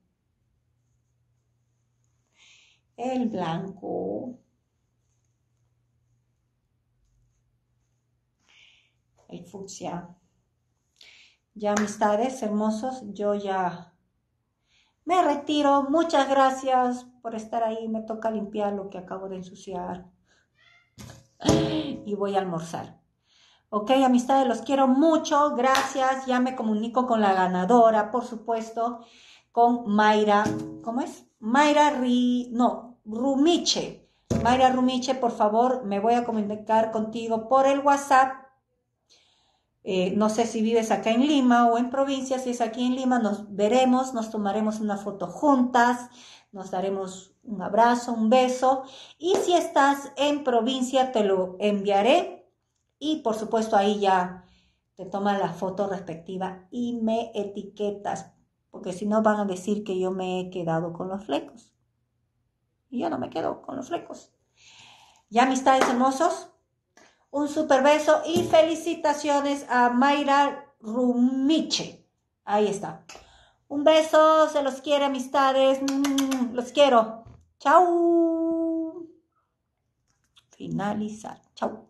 el blanco, el fucsia. Ya, amistades hermosos, yo ya me retiro. Muchas gracias por estar ahí. Me toca limpiar lo que acabo de ensuciar. Y voy a almorzar. Ok, amistades, los quiero mucho. Gracias. Ya me comunico con la ganadora, por supuesto, con Mayra. ¿Cómo es? Mayra Ri... No, Rumiche. Mayra Rumiche, por favor, me voy a comunicar contigo por el WhatsApp. Eh, no sé si vives acá en Lima o en provincia. Si es aquí en Lima, nos veremos, nos tomaremos una foto juntas, nos daremos un abrazo, un beso. Y si estás en provincia, te lo enviaré. Y por supuesto ahí ya te tomas la foto respectiva y me etiquetas. Porque si no van a decir que yo me he quedado con los flecos. Y yo no me quedo con los flecos. Ya, amistades hermosos. Un super beso y felicitaciones a Mayra Rumiche. Ahí está. Un beso, se los quiere, amistades. Los quiero. Chau. Finalizar. Chau.